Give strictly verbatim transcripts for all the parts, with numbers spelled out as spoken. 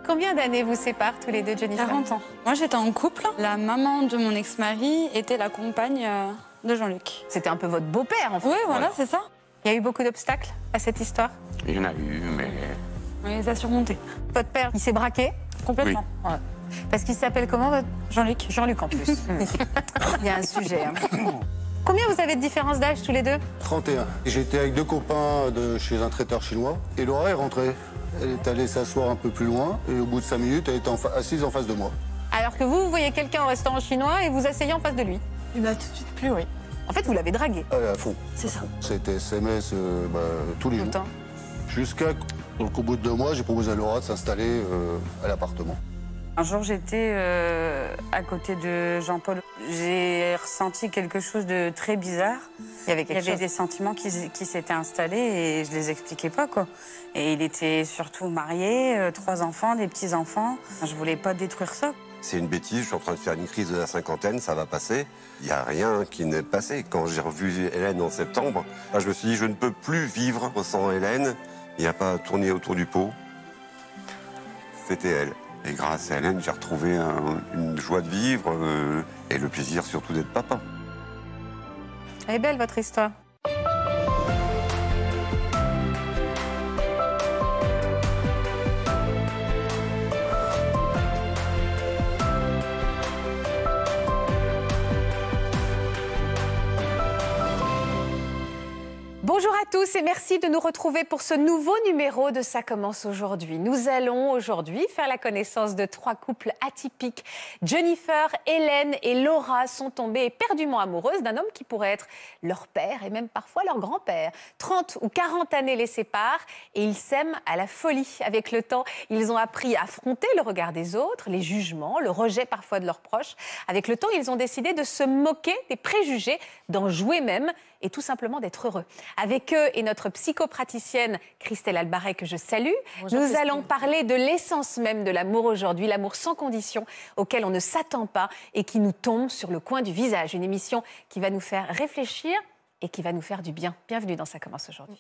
Combien d'années vous séparent tous les deux, Jennifer? quarante ans. Moi, j'étais en couple. La maman de mon ex-mari était la compagne euh, de Jean-Luc. C'était un peu votre beau-père, en fait. Oui, voilà, c'est ça. Il y a eu beaucoup d'obstacles à cette histoire? Il y en a eu, mais... On les a surmontés. Votre père, il s'est braqué? Complètement. Ouais. Parce qu'il s'appelle comment, votre... Jean-Luc. Jean-Luc, en plus. Il y a un sujet. Hein. Combien vous avez de différence d'âge, tous les deux? trente et un. J'étais avec deux copains de chez un traiteur chinois et Laura est rentrée. Elle est allée s'asseoir un peu plus loin et au bout de cinq minutes, elle était en fa- assise en face de moi. Alors que vous, vous voyez quelqu'un au restaurant chinois et vous asseyez en face de lui? Il m'a tout de suite plu, oui. En fait, vous l'avez dragué. Ah, à fond. C'est ça. C'était S M S euh, bah, tous les Tout le jours. temps. Jusqu'à qu'au bout de deux mois, j'ai proposé à Laura de s'installer euh, à l'appartement. Un jour, j'étais euh, à côté de Jean-Paul. J'ai ressenti quelque chose de très bizarre. Il y avait Il y quelque avait chose. des sentiments qui, qui s'étaient installés et je les expliquais pas, quoi. Et il était surtout marié, euh, trois enfants, des petits-enfants. Je voulais pas détruire ça. C'est une bêtise, je suis en train de faire une crise de la cinquantaine, ça va passer. Il n'y a rien qui n'est passé. Quand j'ai revu Hélène en septembre, là, je me suis dit, je ne peux plus vivre sans Hélène. Il n'y a pas à tourner autour du pot. C'était elle. Et grâce à Hélène, j'ai retrouvé un- une joie de vivre euh, et le plaisir surtout d'être papa. Elle est belle, votre histoire. Bonjour à tous et merci de nous retrouver pour ce nouveau numéro de Ça commence aujourd'hui. Nous allons aujourd'hui faire la connaissance de trois couples atypiques. Jennifer, Hélène et Laura sont tombées éperdument amoureuses d'un homme qui pourrait être leur père et même parfois leur grand-père. trente ou quarante années les séparent et ils s'aiment à la folie. Avec le temps, ils ont appris à affronter le regard des autres, les jugements, le rejet parfois de leurs proches. Avec le temps, ils ont décidé de se moquer des préjugés, d'en jouer même et tout simplement d'être heureux. Avec eux et notre psychopraticienne Christelle Albaret, que je salue, Bonjour, nous Christelle. allons parler de l'essence même de l'amour aujourd'hui, l'amour sans condition, auquel on ne s'attend pas et qui nous tombe sur le coin du visage. Une émission qui va nous faire réfléchir et qui va nous faire du bien. Bienvenue dans Ça commence aujourd'hui.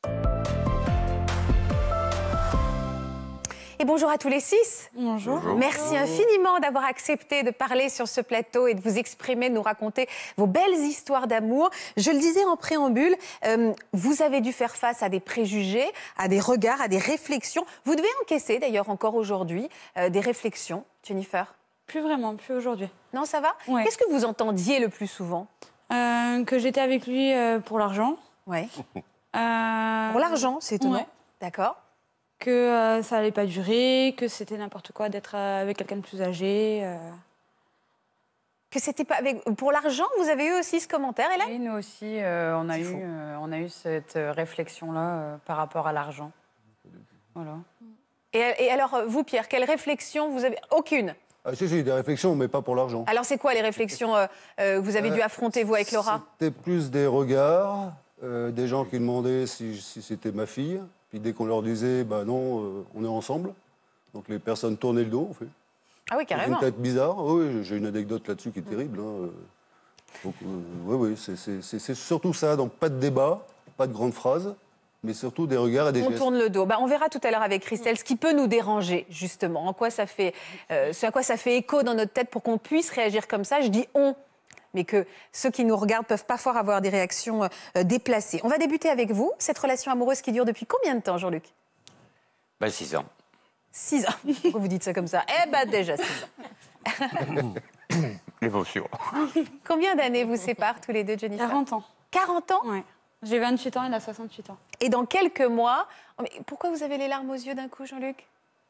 Et bonjour à tous les six. Bonjour. Bonjour. Merci infiniment d'avoir accepté de parler sur ce plateau et de vous exprimer, de nous raconter vos belles histoires d'amour. Je le disais en préambule, euh, vous avez dû faire face à des préjugés, à des regards, à des réflexions. Vous devez encaisser d'ailleurs encore aujourd'hui euh, des réflexions, Jennifer. Plus vraiment, plus aujourd'hui. Non, ça va? Ouais. Qu'est-ce que vous entendiez le plus souvent? Euh, que j'étais avec lui euh, pour l'argent. Ouais. Euh, Pour l'argent, c'est étonnant. ouais. D'accord. Que euh, ça allait pas durer, que c'était n'importe quoi d'être euh, avec quelqu'un de plus âgé. euh. Que c'était pas avec... Pour l'argent, vous avez eu aussi ce commentaire, Hélène? Oui, nous aussi, euh, on, a C'est eu, faux. euh, on a eu cette euh, réflexion-là euh, par rapport à l'argent. Voilà. Et, et alors, vous, Pierre, quelle réflexion vous avez? Aucune. Ah si, si, des réflexions, mais pas pour l'argent. Alors, c'est quoi les réflexions euh, euh, que vous avez dû Euh, affronter, vous, avec Laura? C'était plus des regards, euh, des gens qui demandaient si, si c'était ma fille. Puis dès qu'on leur disait, bah non, euh, on est ensemble. Donc les personnes tournaient le dos, en fait. Ah oui, Une carrément. tête bizarre. Oui, j'ai une anecdote là-dessus qui est terrible. Hein. euh. Donc, euh, oui, oui, c'est- c'est c'est- c'est surtout ça. Donc pas de débat, pas de grandes phrases, mais surtout des regards et des On gestes. tourne le dos. Bah, on verra tout à l'heure avec Christelle ce qui peut nous déranger, justement. En quoi ça fait, euh, ce à quoi ça fait écho dans notre tête pour qu'on puisse réagir comme ça. Je dis on, mais que ceux qui nous regardent peuvent parfois avoir des réactions euh, déplacées. On va débuter avec vous. Cette relation amoureuse qui dure depuis combien de temps, Jean-Luc? Ben, six ans. Six ans. Pourquoi vous dites ça comme ça? Eh ben déjà six ans. L'émotion. Combien d'années vous séparent tous les deux, Jennifer? quarante ans. quarante ans? Ouais. J'ai vingt-huit ans, il a soixante-huit ans. Et dans quelques mois... Oh, mais pourquoi vous avez les larmes aux yeux d'un coup, Jean-Luc?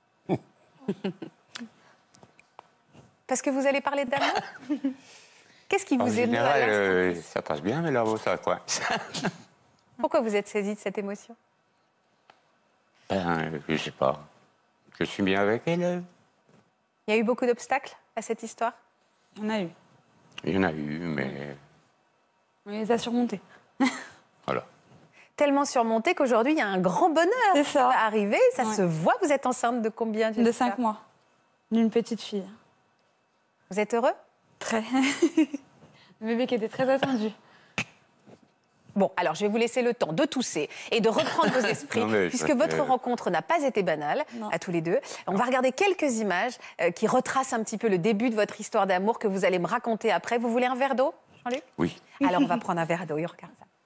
Parce que vous allez parler d'amour? Qu'est-ce qui En vous émeut à général, l'instant euh, plus ça passe bien, mais là, bon, ça coince. Pourquoi vous êtes saisi de cette émotion? Ben, je sais pas. Je suis bien avec elle. euh. Il y a eu beaucoup d'obstacles à cette histoire? On a eu. Il y en a eu, mais On les a surmontés. voilà. Tellement surmonté qu'aujourd'hui, il y a un grand bonheur C'est qui ça. va arriver. Ça Ouais. se voit. Vous êtes enceinte de combien, De Jennifer? cinq mois. D'une petite fille. Vous êtes heureux? Très. Le bébé qui était très attendu. Bon, alors je vais vous laisser le temps de tousser et de reprendre vos esprits, Non, mais puisque ça votre fait- rencontre n'a pas été banale, Non. à tous les deux. On va regarder quelques images euh, qui retracent un petit peu le début de votre histoire d'amour que vous allez me raconter après. Vous voulez un verre d'eau, Jean-Luc? Oui. Alors on va prendre un verre d'eau et on regarde ça.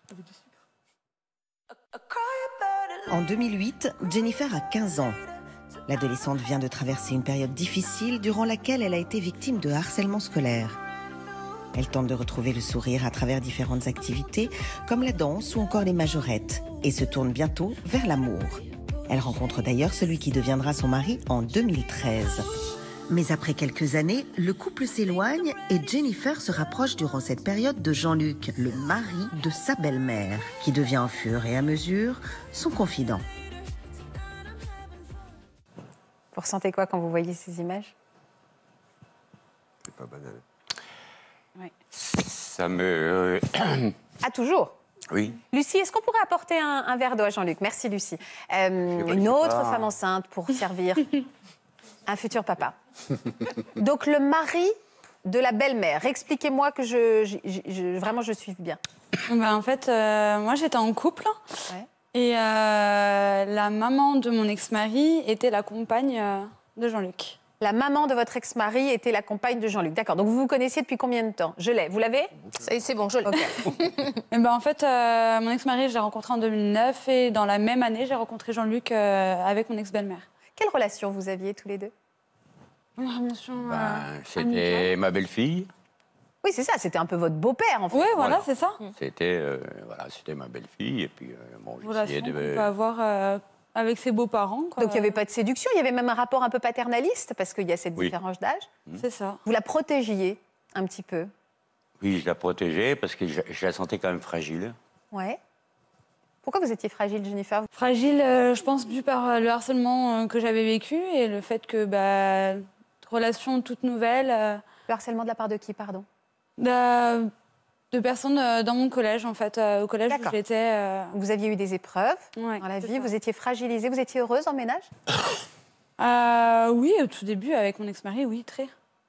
En deux mille huit, Jennifer a quinze ans. L'adolescente vient de traverser une période difficile durant laquelle elle a été victime de harcèlement scolaire. Elle tente de retrouver le sourire à travers différentes activités, comme la danse ou encore les majorettes, et se tourne bientôt vers l'amour. Elle rencontre d'ailleurs celui qui deviendra son mari en deux mille treize. Mais après quelques années, le couple s'éloigne et Jennifer se rapproche durant cette période de Jean-Luc, le mari de sa belle-mère, qui devient au fur et à mesure son confident. Vous ressentez quoi quand vous voyez ces images? C'est pas banal. Ça me... euh, Ah, toujours? oui. Lucie, est-ce qu'on pourrait apporter un, un verre d'eau à Jean-Luc? Merci, Lucie. Euh, Je sais pas, une je sais autre pas. femme enceinte pour servir un futur papa. Donc, le mari de la belle-mère. Expliquez-moi que je, je- je- vraiment je suive bien. Ben, en fait, euh, moi, j'étais en couple. Ouais. Et euh, la maman de mon ex-mari était la compagne euh, de Jean-Luc. La maman de votre ex-mari était la compagne de Jean-Luc. D'accord. Donc, vous vous connaissiez depuis combien de temps? Je l'ai. Vous l'avez? C'est bon, je l'ai. Ok. Et ben, en fait, euh, mon ex-mari, je l'ai rencontré en deux mille neuf. Et dans la même année, j'ai rencontré Jean-Luc euh, avec mon ex-belle-mère. Quelle relation vous aviez tous les deux? Une relation, euh, Ben, c'était amicale. ma belle-fille. Oui, c'est ça. C'était un peu votre beau-père, en fait. Oui, voilà, Voilà. c'est ça. C'était euh, voilà, c'était ma belle-fille. Et puis, euh, bon, Relation j'essayais qu'on de... peut avoir euh, avec ses beaux-parents. quoi. Donc, il n'y avait pas de séduction. Il y avait même un rapport un peu paternaliste, parce qu'il y a cette Oui. différence d'âge. C'est ça. Vous la protégiez un petit peu. Oui, je la protégeais parce que je, je la sentais quand même fragile. Ouais. Pourquoi vous étiez fragile, Jennifer? Fragile, euh, je pense, dû par euh, le harcèlement euh, que j'avais vécu et le fait que, bah, relation toute nouvelle, euh, Le harcèlement de la part de qui, pardon? de, de personnes euh, dans mon collège, en fait, euh, au collège où D'accord. j'étais. euh, Vous aviez eu des épreuves ouais, dans la c'est vie, ça. vous étiez fragilisée, vous étiez heureuse en ménage? Euh, oui, au tout début, avec mon ex-mari, oui, très.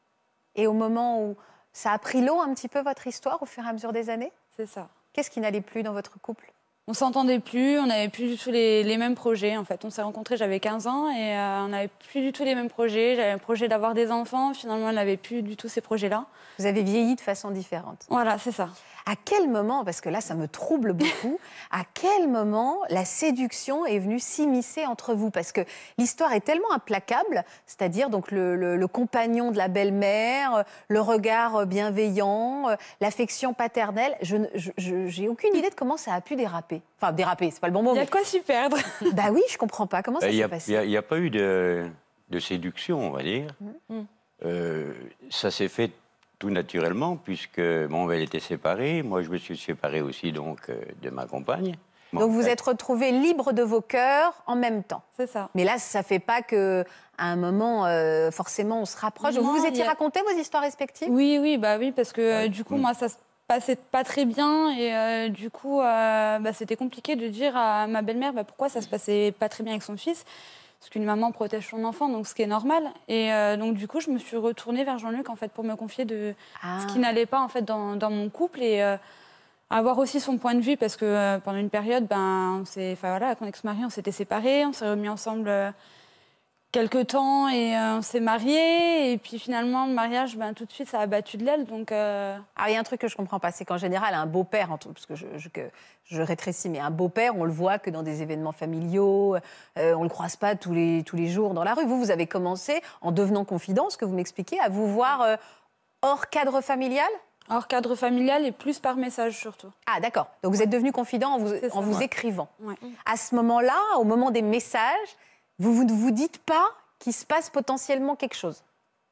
Et au moment où ça a pris l'eau un petit peu votre histoire au fur et à mesure des années, C'est ça. qu'est-ce qui n'allait plus dans votre couple? On s'entendait plus, on n'avait plus du tout les, les mêmes projets. En fait, on s'est rencontrés, j'avais quinze ans et euh, on n'avait plus du tout les mêmes projets. J'avais un projet d'avoir des enfants, finalement, elle n'avait plus du tout ces projets-là. Vous avez vieilli de façon différente. Voilà, c'est ça. À quel moment, parce que là ça me trouble beaucoup, à quel moment la séduction est venue s'immiscer entre vous? Parce que l'histoire est tellement implacable, c'est-à-dire donc le, le- le compagnon de la belle-mère, le regard bienveillant, l'affection paternelle. Je n- je- je- j'ai aucune idée de comment ça a pu déraper. Enfin, déraper, c'est pas le bon mot. Il y a mais- de quoi s'y perdre. Bah oui, je comprends pas. Comment ça Il n'y s'est a, passé? il y a- il y a pas eu de, de séduction, on va dire. Mm. Euh, ça s'est fait tout naturellement, puisque bon, elle était séparée. Moi, je me suis séparé aussi donc, euh, de ma compagne. Bon, Donc vous elle- êtes retrouvés libres de vos cœurs en même temps. C'est ça. Mais là, ça fait pas que à un moment, euh, forcément, on se rapproche. Donc, Non, vous vous il étiez y a- raconté vos histoires respectives? Oui, oui, bah oui, parce que euh, du coup, Mm. moi, ça se passait pas très bien et euh, du coup, euh, bah, c'était compliqué de dire à ma belle-mère bah, pourquoi ça se passait pas très bien avec son fils. Parce qu'une maman protège son enfant, donc ce qui est normal. Et euh, donc, du coup, je me suis retournée vers Jean-Luc, en fait, pour me confier de Ah. ce qui n'allait pas, en fait, dans, dans mon couple et euh, avoir aussi son point de vue, parce que euh, pendant une période, ben, on s'est, enfin voilà, avec mon ex-mari, on s'était séparés, on s'est remis ensemble euh, quelques temps et euh, on s'est mariés. Et puis finalement, le mariage, ben, tout de suite, ça a battu de l'aile. Donc, euh, Alors, il y a un truc que je comprends pas, c'est qu'en général, un beau-père, entre- parce que je, je- que je rétrécis, mais un beau-père, on le voit que dans des événements familiaux, euh, on le croise pas tous les, tous les jours dans la rue. Vous, vous avez commencé, en devenant confident, ce que vous m'expliquez, à vous voir euh, hors cadre familial? hors cadre familial et plus par message surtout. Ah, d'accord. Donc, vous êtes devenu confident en vous, C'est ça. en vous Ouais. écrivant. Ouais. À ce moment-là, au moment des messages, vous vous ne vous dites pas qu'il se passe potentiellement quelque chose?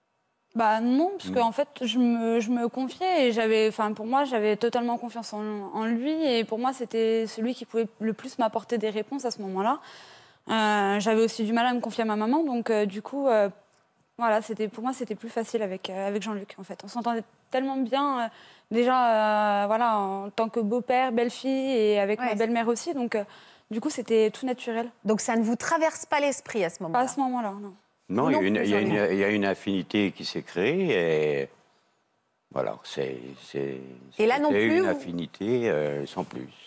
Bah non, parce qu'en fait, je me, je me confiais et j'avais, enfin pour moi, j'avais totalement confiance en, en lui et pour moi, c'était celui qui pouvait le plus m'apporter des réponses à ce moment-là. Euh, j'avais aussi du mal à me confier à ma maman, donc euh, du coup, euh, voilà, c'était pour moi, c'était plus facile avec euh, avec Jean-Luc. En fait, on s'entendait tellement bien, euh, déjà, euh, voilà, en tant que beau-père, belle-fille et avec Ouais, ma c'est- belle-mère aussi, donc euh, du coup, c'était tout naturel. Donc, ça ne vous traverse pas l'esprit à ce Pas moment-là? à ce moment-là, non. Non, il y, a Non une, plus, il y a une- Jean-Luc. il y a une affinité qui s'est créée et voilà, c'est... c'est- Et là non c'était plus, une vous- affinité euh, sans plus.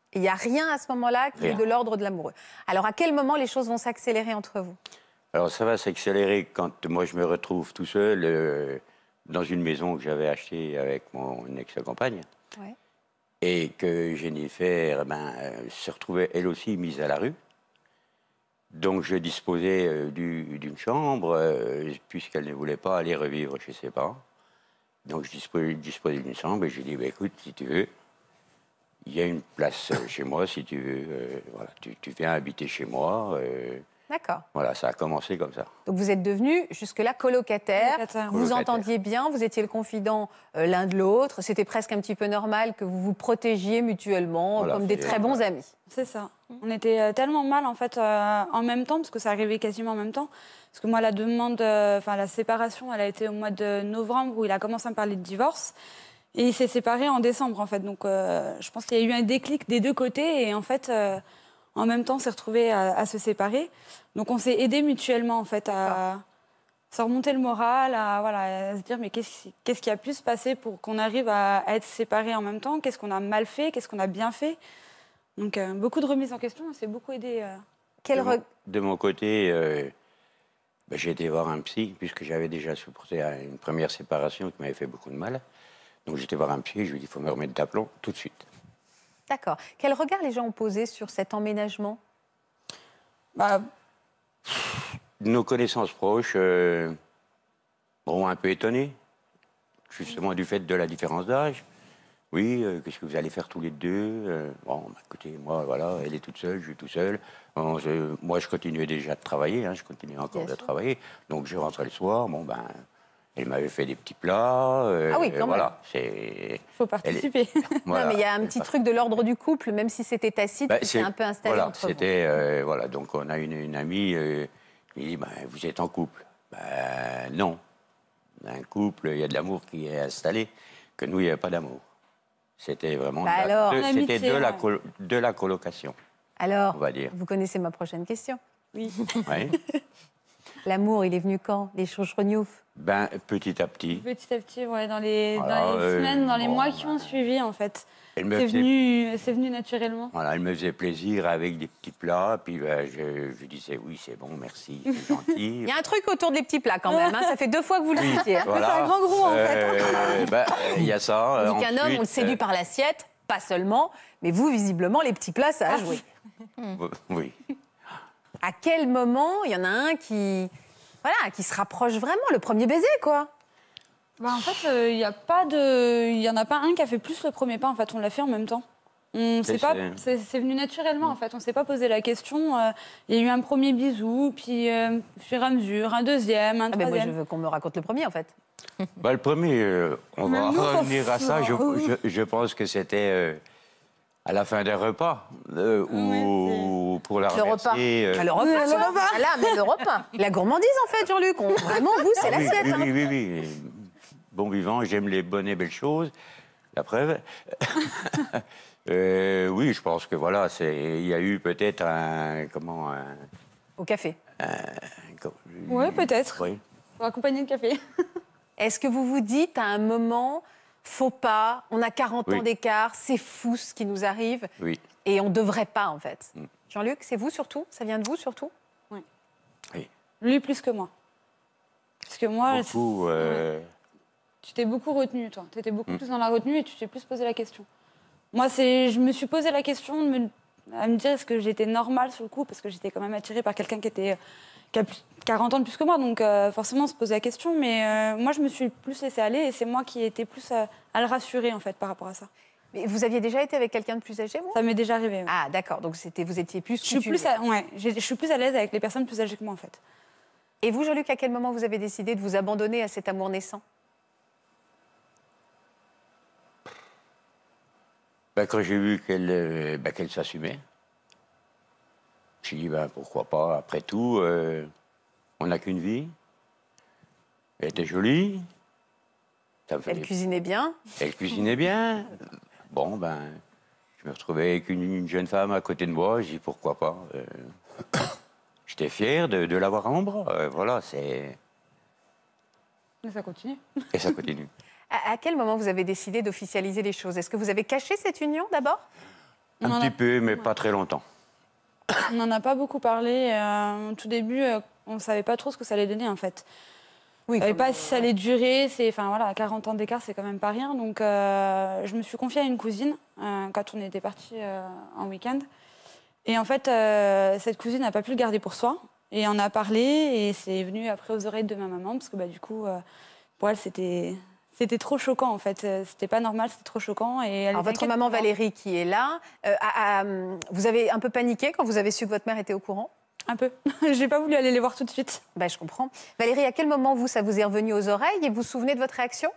Il n'y a rien à ce moment-là qui Rien. est de l'ordre de l'amoureux. Alors, à quel moment les choses vont s'accélérer entre vous? Alors ça va s'accélérer quand moi je me retrouve tout seul euh, dans une maison que j'avais achetée avec mon ex-compagne Ouais. et que Jennifer ben, euh, se retrouvait elle aussi mise à la rue. Donc je disposais euh, du- d'une chambre euh, puisqu'elle ne voulait pas aller revivre chez ses parents. Donc je disposais, disposais d'une chambre et je lui ai dit, bah, écoute, si tu veux, il y a une place euh, chez moi, si tu veux, euh, voilà, tu, tu viens habiter chez moi. euh, D'accord. voilà, ça a commencé comme ça. Donc, vous êtes devenus jusque-là colocataires. Colocataires. Vous Colocataires. entendiez bien, vous étiez le confident euh, l'un de l'autre. C'était presque un petit peu normal que vous vous protégiez mutuellement, Voilà, comme des c'est- très bons amis. C'est ça. On était euh, tellement mal en fait euh, en même temps, parce que ça arrivait quasiment en même temps. Parce que moi, la demande, euh, enfin la séparation, elle a été au mois de novembre où il a commencé à me parler de divorce. Et il s'est séparé en décembre en fait. Donc euh, je pense qu'il y a eu un déclic des deux côtés et en fait, euh, en même temps, on s'est retrouvés à, à se séparer. Donc on s'est aidés mutuellement en fait à se remonter le moral, à, voilà, à se dire mais qu'est-ce qui- qu'est-ce qui a pu se passer pour qu'on arrive à, à être séparés en même temps? Qu'est-ce qu'on a mal fait? Qu'est-ce qu'on a bien fait? Donc euh, beaucoup de remises en question, on s'est beaucoup aidé. euh. Quel de, re- mon, de mon côté, euh, ben, j'ai été voir un psy, puisque j'avais déjà supporté une première séparation qui m'avait fait beaucoup de mal. Donc j'étais voir un psy et je lui ai dit, il faut me remettre d'aplomb tout de suite. D'accord. Quel regard les gens ont posé sur cet emménagement? Bah, Nos connaissances proches euh, ont un peu étonné, justement du fait de la différence d'âge. Oui, euh, qu'est-ce que vous allez faire tous les deux? Euh, Bon, bah, écoutez, moi, voilà, elle est toute seule, je suis tout seul. Bon, je- moi, je continuais déjà de travailler, hein, je continuais encore Bien de sûr. travailler. Donc, je rentrais le soir, bon, ben, elle m'avait fait des petits plats. euh, Ah oui, quand même. voilà, c'est... faut participer. voilà. Non, mais il y a un petit truc de l'ordre du couple, même si c'était tacite, Bah, qui s'est c'est- un peu installé voilà, entre vous. c'était, euh, voilà, donc on a une, une amie euh, qui dit, bah, vous êtes en couple. Ben, non. Un couple, il y a de l'amour qui est installé, que nous, il n'y avait pas d'amour. C'était vraiment Bah de, la- alors de- En c'était amitié, de, la ouais. col- de la colocation, Alors, on va dire. vous connaissez ma prochaine question. Oui. Ouais. L'amour, il est venu quand? Les choses renioufs? Ben, petit à petit, Petit à petit, ouais, dans les, Voilà, dans les euh, semaines, dans les bon, mois qui bah, ont suivi, en fait. elle me, C'est faisait, venu, c'est venu naturellement. voilà, elle me faisait plaisir avec des petits plats, puis ben, je, je disais, oui, c'est bon, merci, c'est gentil. Il y a un truc autour des petits plats quand même. hein. Ça fait deux fois que vous le citiez. hein. Voilà. C'est un grand gros, en Euh, ben, il y a ça. euh, On dit qu'un homme, on le ensuite, séduit par l'assiette, pas seulement, mais vous, visiblement, les petits plats, ça a joué. euh, oui. À quel moment il y en a un qui, voilà, qui se rapproche vraiment, le premier baiser, quoi? Bah, en fait, il n'y a pas de, il y en a pas un qui a fait plus le premier pas. En fait, on l'a fait en même temps. On C'est- s'est pas, c'est- c'est c'est venu naturellement. En fait, on s'est pas posé la question. euh, Il y a eu un premier bisou, puis euh, au fur et à mesure, un deuxième, un Ah, mais moi, je troisième. veux qu'on me raconte le premier, en fait. Bah, le premier, euh, on Mais va nous, on revenir à ça. Je, s'en fout. je- je pense que c'était euh, à la fin d'un repas, euh, ou pour la Le repas. remercier. euh, Ah, le repas, le repas. Ah, là, mais le repas. La gourmandise, en fait, Jean-Luc. On- Vraiment, vous, c'est ah oui, l'assiette. oui, hein. oui, oui, oui. Bon vivant, j'aime les bonnes et belles choses. La preuve. Euh, oui, je pense que voilà, c'est- il y a eu peut-être un. Comment un, Au café. Ouais, peut-être. Oui. Pour accompagner le café. Est-ce que vous vous dites à un moment, faux pas, on a quarante Oui. ans d'écart, c'est fou ce qui nous arrive, Oui. et on ne devrait pas, en fait? Mm. Jean-Luc, c'est vous surtout? Ça vient de vous surtout? Oui. Lui plus que moi. Parce que moi, Beaucoup. euh, tu t'es beaucoup retenu, toi. Tu étais beaucoup Mm. plus dans la retenue et tu t'es plus posé la question. Moi, c'est, je me suis posé la question de me, à me dire est-ce que j'étais normale sur le coup, parce que j'étais quand même attirée par quelqu'un qui, était, qui a plus, quarante ans de plus que moi, donc euh, forcément on se posait la question. Mais euh, moi, je me suis plus laissée aller et c'est moi qui étais plus à, à le rassurer en fait par rapport à ça. Mais vous aviez déjà été avec quelqu'un de plus âgé, vous? Ça m'est déjà arrivé. ouais. Ah, d'accord, donc c'était, vous étiez plus je suis coutumier. plus, à, ouais, j'ai- je suis plus à l'aise avec les personnes plus âgées que moi en fait. Et vous, Jean-Luc, à quel moment vous avez décidé de vous abandonner à cet amour naissant? Ben, quand j'ai vu qu'elle euh, ben, qu'elle s'assumait, j'ai dit, ben, pourquoi pas, après tout, euh, on n'a qu'une vie. Elle était jolie. Ça me Elle faisait- cuisinait bien. Elle cuisinait bien. Bon, ben, je me retrouvais avec une, une jeune femme à côté de moi. J'ai dit, pourquoi pas. euh, J'étais fier de, de l'avoir à mon bras. euh, voilà, c'est... Mais ça continue. Et ça continue. À, à quel moment vous avez décidé d'officialiser les choses? Est-ce que vous avez caché cette union d'abord? Un On petit a... peu, mais ouais. pas très longtemps. On n'en a pas beaucoup parlé. Euh, au tout début, euh, on ne savait pas trop ce que ça allait donner, en fait. Oui, On ne savait comme, pas si ça allait durer. C'est, enfin, voilà, quarante ans d'écart, c'est quand même pas rien. Donc, euh, je me suis confiée à une cousine euh, quand on était partis euh, en week-end. Et en fait, euh, cette cousine n'a pas pu le garder pour soi. Et on a parlé, et c'est venu après aux oreilles de ma maman, parce que bah, du coup, euh, pour elle, c'était... C'était trop choquant, en fait. C'était pas normal, c'était trop choquant. Et elle Alors, était votre inquiète maman pour moi. Valérie, qui est là, euh, a- a- vous avez un peu paniqué quand vous avez su que votre mère était au courant? Un peu. J'ai pas voulu aller les voir tout de suite. Ben, je comprends. Valérie, à quel moment, vous, ça vous est revenu aux oreilles et vous vous souvenez de votre réaction?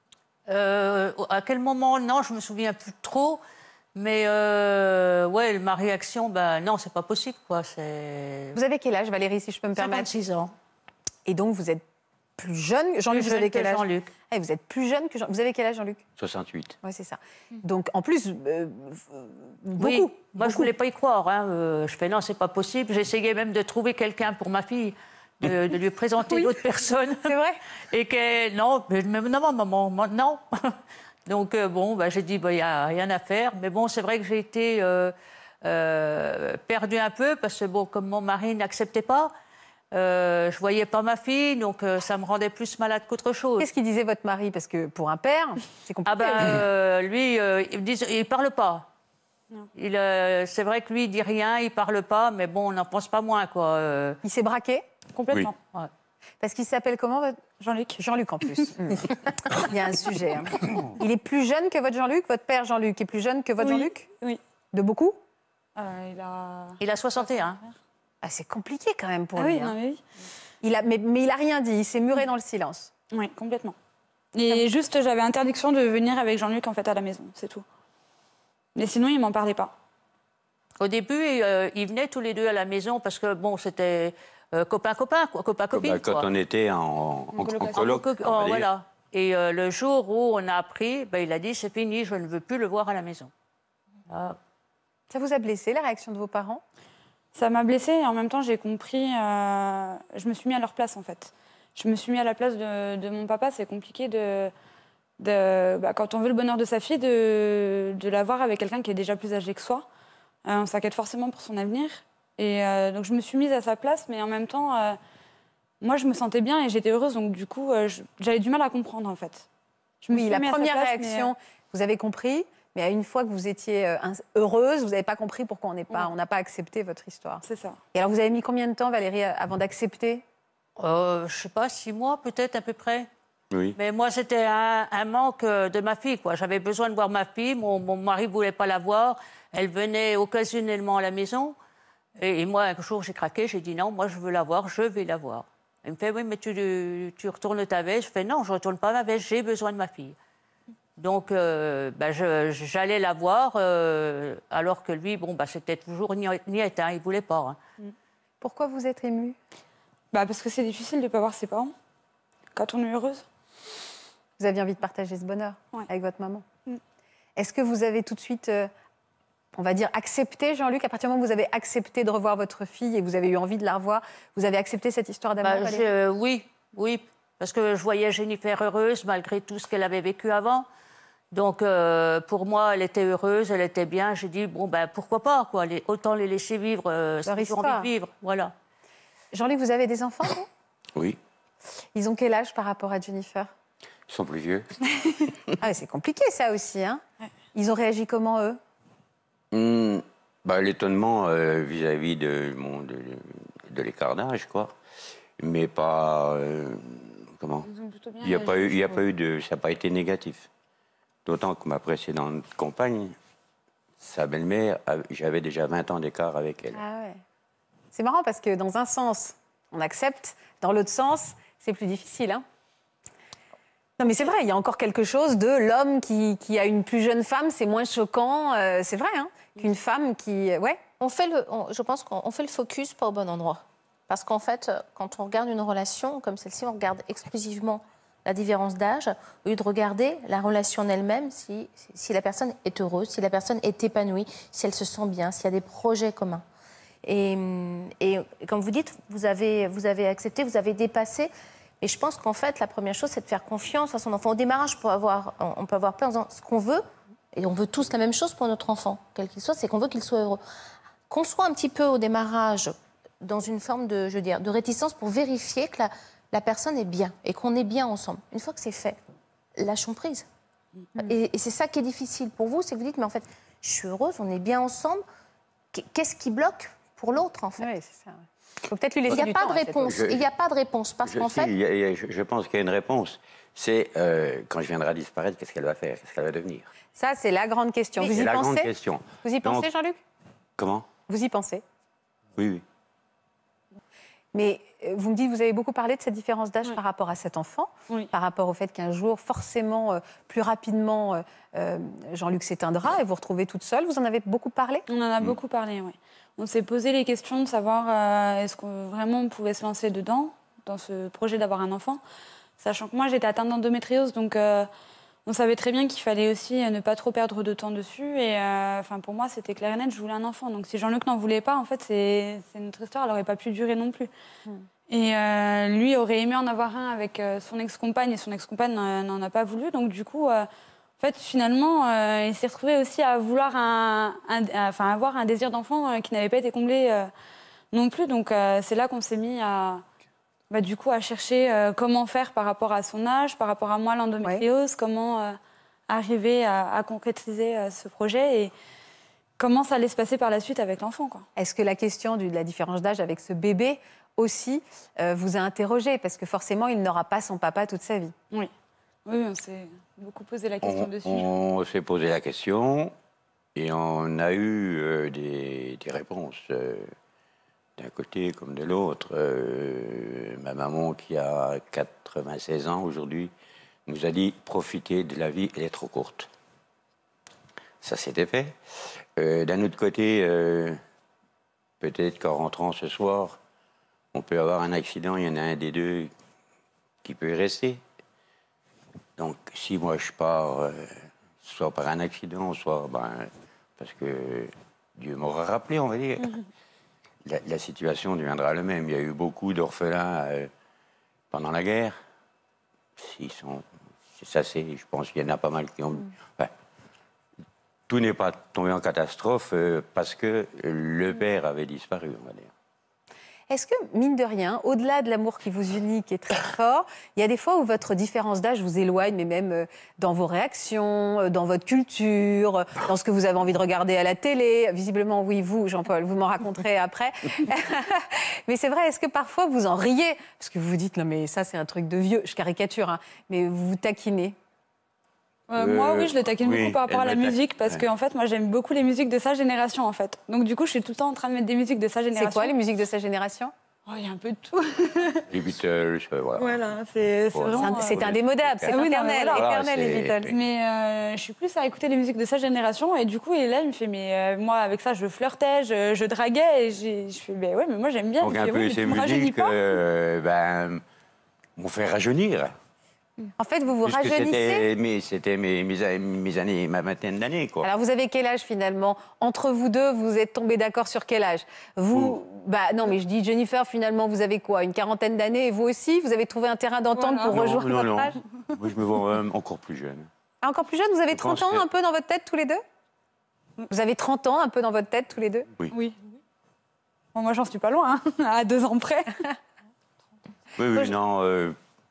Euh, à quel moment? Non, je me souviens plus trop. Mais euh, ouais, ma réaction, ben non, c'est pas possible, quoi. C'est Vous avez quel âge, Valérie, si je peux me permettre? cinquante-six ans. Et donc, vous êtes plus jeune. Jean-Luc, Plus vous avez jeune quel que âge? Jean-Luc. Eh, vous êtes plus jeune que Jean... Vous avez quel âge, Jean-Luc? soixante-huit. Oui, c'est ça. Donc, en plus, euh, beaucoup. Oui, moi je beaucoup. voulais pas y croire. Hein. Euh, je fais non, c'est pas possible. J'essayais même de trouver quelqu'un pour ma fille, de, de lui présenter Oui. d'autres personnes. C'est vrai? Et que non, mais non, maman, maman, non. Donc euh, bon, bah, j'ai dit, il bah, n'y a rien à faire. Mais bon, c'est vrai que j'ai été euh, euh, perdue un peu parce que bon, comme mon mari n'acceptait pas, euh, je voyais pas ma fille, donc euh, ça me rendait plus malade qu'autre chose. Qu'est-ce qu'il disait votre mari? Parce que pour un père, c'est compliqué. Ah ben, euh, lui, euh, il ne il parle pas. Il, euh, c'est vrai que lui, il dit rien, il parle pas, mais bon, on n'en pense pas moins, quoi. Euh, Il s'est braqué? Complètement. ouais. Parce qu'il s'appelle comment, votre... Jean-Luc. Jean-Luc, en plus. Mm. Il y a un sujet. Hein. Il est plus jeune que votre Jean-Luc? Votre père Jean-Luc est plus jeune que votre Oui. Jean-Luc? Oui. De beaucoup? Euh, il a... Il a soixante et un. Ah, c'est compliqué quand même pour Ah lui. oui, hein. non, mais oui. Il a, mais, mais il a rien dit, il s'est muré dans le silence. Oui, complètement. Et juste, j'avais interdiction de venir avec Jean-Luc, en fait, à la maison, c'est tout. Mais sinon, il m'en parlait pas. Au début, euh, ils venaient tous les deux à la maison parce que, bon, c'était euh, copain-copain, quoi, copain-copine. Bah, quand quoi. on était en, en, en colocation. coloc, Co- on oh, va dire. voilà. Et euh, le jour où on a appris, ben, il a dit, c'est fini, je ne veux plus le voir à la maison. Ah. Ça vous a blessé, la réaction de vos parents? Ça m'a blessée et en même temps, j'ai compris... euh, je me suis mis à leur place, en fait. Je me suis mis à la place de, de mon papa. C'est compliqué de... de bah, quand on veut le bonheur de sa fille, de, de la voir avec quelqu'un qui est déjà plus âgé que soi. Euh, on s'inquiète forcément pour son avenir. Et euh, donc, je me suis mise à sa place, mais en même temps, euh, moi, je me sentais bien et j'étais heureuse. Donc, du coup, euh, je- j'avais du mal à comprendre, en fait. Je me Oui, suis la mis à sa première place, réaction, mais, vous avez compris, mais à une fois que vous étiez euh, ins- heureuse, vous n'avez pas compris pourquoi on n'est pas, Ouais. on n'a pas accepté votre histoire. euh, c'est ça. Et alors, vous avez mis combien de temps, Valérie, avant d'accepter? Euh, je sais pas, six mois peut-être à peu près. Oui. Mais moi, c'était un, un manque euh, de ma fille, quoi. J'avais besoin de voir ma fille, mon, mon mari ne voulait pas la voir. Elle venait occasionnellement à la maison. Et, et moi, un jour, j'ai craqué, j'ai dit non, moi, je veux la voir, je vais la voir. Il me fait, oui, mais tu, tu retournes ta veste. Je fais, non, je ne retourne pas ma veste, j'ai besoin de ma fille. Donc, euh, bah, je- j'allais la voir, euh, alors que lui, bon, bah, c'était toujours niette, hein, il ne voulait pas. Hein. Pourquoi vous êtes émue? Bah, parce que c'est difficile de ne pas voir ses parents quand on est heureuse. Vous aviez envie de partager ce bonheur Ouais. avec votre maman. Mm. Est-ce que vous avez tout de suite, euh, on va dire, accepté, Jean-Luc, à partir du moment où vous avez accepté de revoir votre fille et que vous avez eu envie de la revoir, vous avez accepté cette histoire d'amour? Bah, Valérie j'ai- euh, oui, oui, parce que je voyais Jennifer heureuse malgré tout ce qu'elle avait vécu avant. Donc, euh, pour moi, elle était heureuse, elle était bien. J'ai dit, bon, ben, pourquoi pas, quoi. Les- autant les laisser vivre, euh, ce Leur qu'ils ont envie histoire. de vivre. Voilà. Jean-Luc, vous avez des enfants, vous? Oui, Ils ont quel âge par rapport à Jennifer? ils sont plus vieux. Ah, mais c'est compliqué, ça aussi, hein? Ils ont réagi comment, eux? Hmm, bah, l'étonnement euh, vis-à-vis de, mon- de, de l'écart d'âge, quoi. Mais pas... euh, comment? Ils ont plutôt bien Il n'y a, pas réagi, eu- il y a je pas eu de... Ça n'a pas été négatif. D'autant que ma précédente compagne, sa belle-mère, avait- j'avais déjà vingt ans d'écart avec elle. Ah ouais. C'est marrant parce que dans un sens, on accepte, dans l'autre sens, c'est plus difficile, hein? Non, mais c'est vrai, il y a encore quelque chose de l'homme qui, qui a une plus jeune femme, c'est moins choquant, euh, c'est vrai, hein, qu'une femme qui... Ouais. On fait le, on- je pense qu'on on fait le focus pas au bon endroit. Parce qu'en fait, quand on regarde une relation comme celle-ci, on regarde exclusivement la différence d'âge, au lieu de regarder la relation en elle-même, si, si la personne est heureuse, si la personne est épanouie, si elle se sent bien, s'il y a des projets communs. Et, et comme vous dites, vous avez, vous avez accepté, vous avez dépassé. Et je pense qu'en fait, la première chose, c'est de faire confiance à son enfant. Au démarrage, on peut avoir, on peut avoir peur en disant ce qu'on veut, Et on veut tous la même chose pour notre enfant, quel qu'il soit, c'est qu'on veut qu'il soit heureux. Qu'on soit un petit peu au démarrage dans une forme de, je veux dire, de réticence pour vérifier que la, la personne est bien et qu'on est bien ensemble. Une fois que c'est fait, lâchons prise. Mmh. Et, et c'est ça qui est difficile pour vous, c'est que vous dites, mais en fait, je suis heureuse, on est bien ensemble. Qu'est-ce qui bloque pour l'autre, en fait? Oui, c'est ça. Il faut peut-être lui laisser Il n'y a du pas temps. de réponse. Je, il n'y a pas de réponse parce je, qu'en si, fait, il y a, il y a, je, je pense qu'il y a une réponse. C'est euh, quand je viendrai à disparaître, qu'est-ce qu'elle va faire? Qu'est-ce qu'elle va devenir? Ça, c'est la grande question. Oui, vous y la pensez grande question. Vous y pensez, Jean-Luc? Comment? Vous y pensez? Oui, oui. Mais euh, vous me dites, vous avez beaucoup parlé de cette différence d'âge Oui. par rapport à cet enfant, Oui. par rapport au fait qu'un jour, forcément, euh, plus rapidement, euh, euh, Jean-Luc s'éteindra et vous retrouvez toute seule. Vous en avez beaucoup parlé? On en a Mm. beaucoup parlé, oui. On s'est posé les questions de savoir euh, est-ce qu'on vraiment on pouvait se lancer dedans, dans ce projet d'avoir un enfant, sachant que moi j'étais atteinte d'endométriose, donc euh, on savait très bien qu'il fallait aussi ne pas trop perdre de temps dessus. Et euh, enfin pour moi c'était clair et net, je voulais un enfant. Donc si Jean-Luc n'en voulait pas, en fait c'est c'est notre histoire, elle n'aurait pas pu durer non plus. Mm. Et euh, lui aurait aimé en avoir un avec euh, son ex-compagne, et son ex-compagne n'en a pas voulu. Donc du coup, euh, en fait, finalement, euh, il s'est retrouvé aussi à vouloir un, un, à, enfin, avoir un désir d'enfant euh, qui n'avait pas été comblé euh, non plus. Donc euh, c'est là qu'on s'est mis à, bah, du coup, à chercher euh, comment faire par rapport à son âge, par rapport à moi, l'endométriose, ouais. comment euh, arriver à, à concrétiser euh, ce projet et comment ça allait se passer par la suite avec l'enfant, quoi. Est-ce que la question du, de la différence d'âge avec ce bébé aussi euh, vous a interrogé? Parce que forcément, il n'aura pas son papa toute sa vie. Oui, oui, on s'est beaucoup posé la question on, dessus. On s'est posé la question et on a eu euh, des, des réponses euh, d'un côté comme de l'autre. Euh, ma maman, qui a quatre-vingt-seize ans aujourd'hui, nous a dit « Profitez de la vie, elle est trop courte ». Ça, c'était fait. Euh, d'un autre côté, euh, peut-être qu'en rentrant ce soir, on peut avoir un accident, il y en a un des deux qui peut y rester. Donc, si moi je pars, euh, soit par un accident, soit ben, parce que Dieu m'aura rappelé, on va dire, mmh. la, la situation deviendra la même. Il y a eu beaucoup d'orphelins euh, pendant la guerre. S'ils sont, ça, c'est, je pense qu'il y en a pas mal qui ont... Mmh. Enfin, tout n'est pas tombé en catastrophe euh, parce que le père avait disparu, on va dire. Est-ce que, mine de rien, au-delà de l'amour qui vous unit, qui est très fort, il y a des fois où votre différence d'âge vous éloigne, mais même euh, dans vos réactions, euh, dans votre culture, euh, dans ce que vous avez envie de regarder à la télé? Visiblement, oui, vous, Jean-Paul, vous m'en raconterez après. Mais c'est vrai, est-ce que parfois vous en riez? Parce que vous vous dites, non mais ça c'est un truc de vieux, je caricature, hein, mais vous vous taquinez. Euh, euh, moi, oui, je le taquine oui, beaucoup par rapport à la musique, parce ouais. que en fait, moi, j'aime beaucoup les musiques de sa génération, en fait. Donc, du coup, je suis tout le temps en train de mettre des musiques de sa génération. C'est quoi, les musiques de sa génération? Oh, il y a un peu de tout. Les Beatles, voilà. Voilà, c'est Bon, vraiment... C'est euh, indémodable, c'est ah, oui, éternel, non, voilà, éternel, les Beatles. Mais euh, je suis plus à écouter les musiques de sa génération, et du coup, et là, il me fait, mais euh, moi, avec ça, je flirtais, je, je draguais, et je fais, ben ouais, mais moi, j'aime bien. Donc, il un fait, peu ouais, ces mais tu me rajeunis musiques, pas. euh, ben, m'ont fait rajeunir. En fait, vous vous Puisque rajeunissez. C'était mes, c'était mes, mes, mes années, ma vingtaine d'années, quoi. Alors, vous avez quel âge, finalement? Entre vous deux, vous êtes tombés d'accord sur quel âge? Vous, Ouh. bah non, mais je dis Jennifer, finalement, vous avez quoi? Une quarantaine d'années, et vous aussi? Vous avez trouvé un terrain d'entente Voilà. pour Non, rejoindre non, votre non. âge? Moi, je me vois euh, encore plus jeune. Ah, encore plus jeune, vous avez Je trente pense ans, que- un peu dans votre tête, tous les deux? Vous avez trente ans, un peu dans votre tête, tous les deux? Oui. Oui. Bon, moi, j'en suis pas loin, hein, à deux ans près. Oui, oui, non. Euh...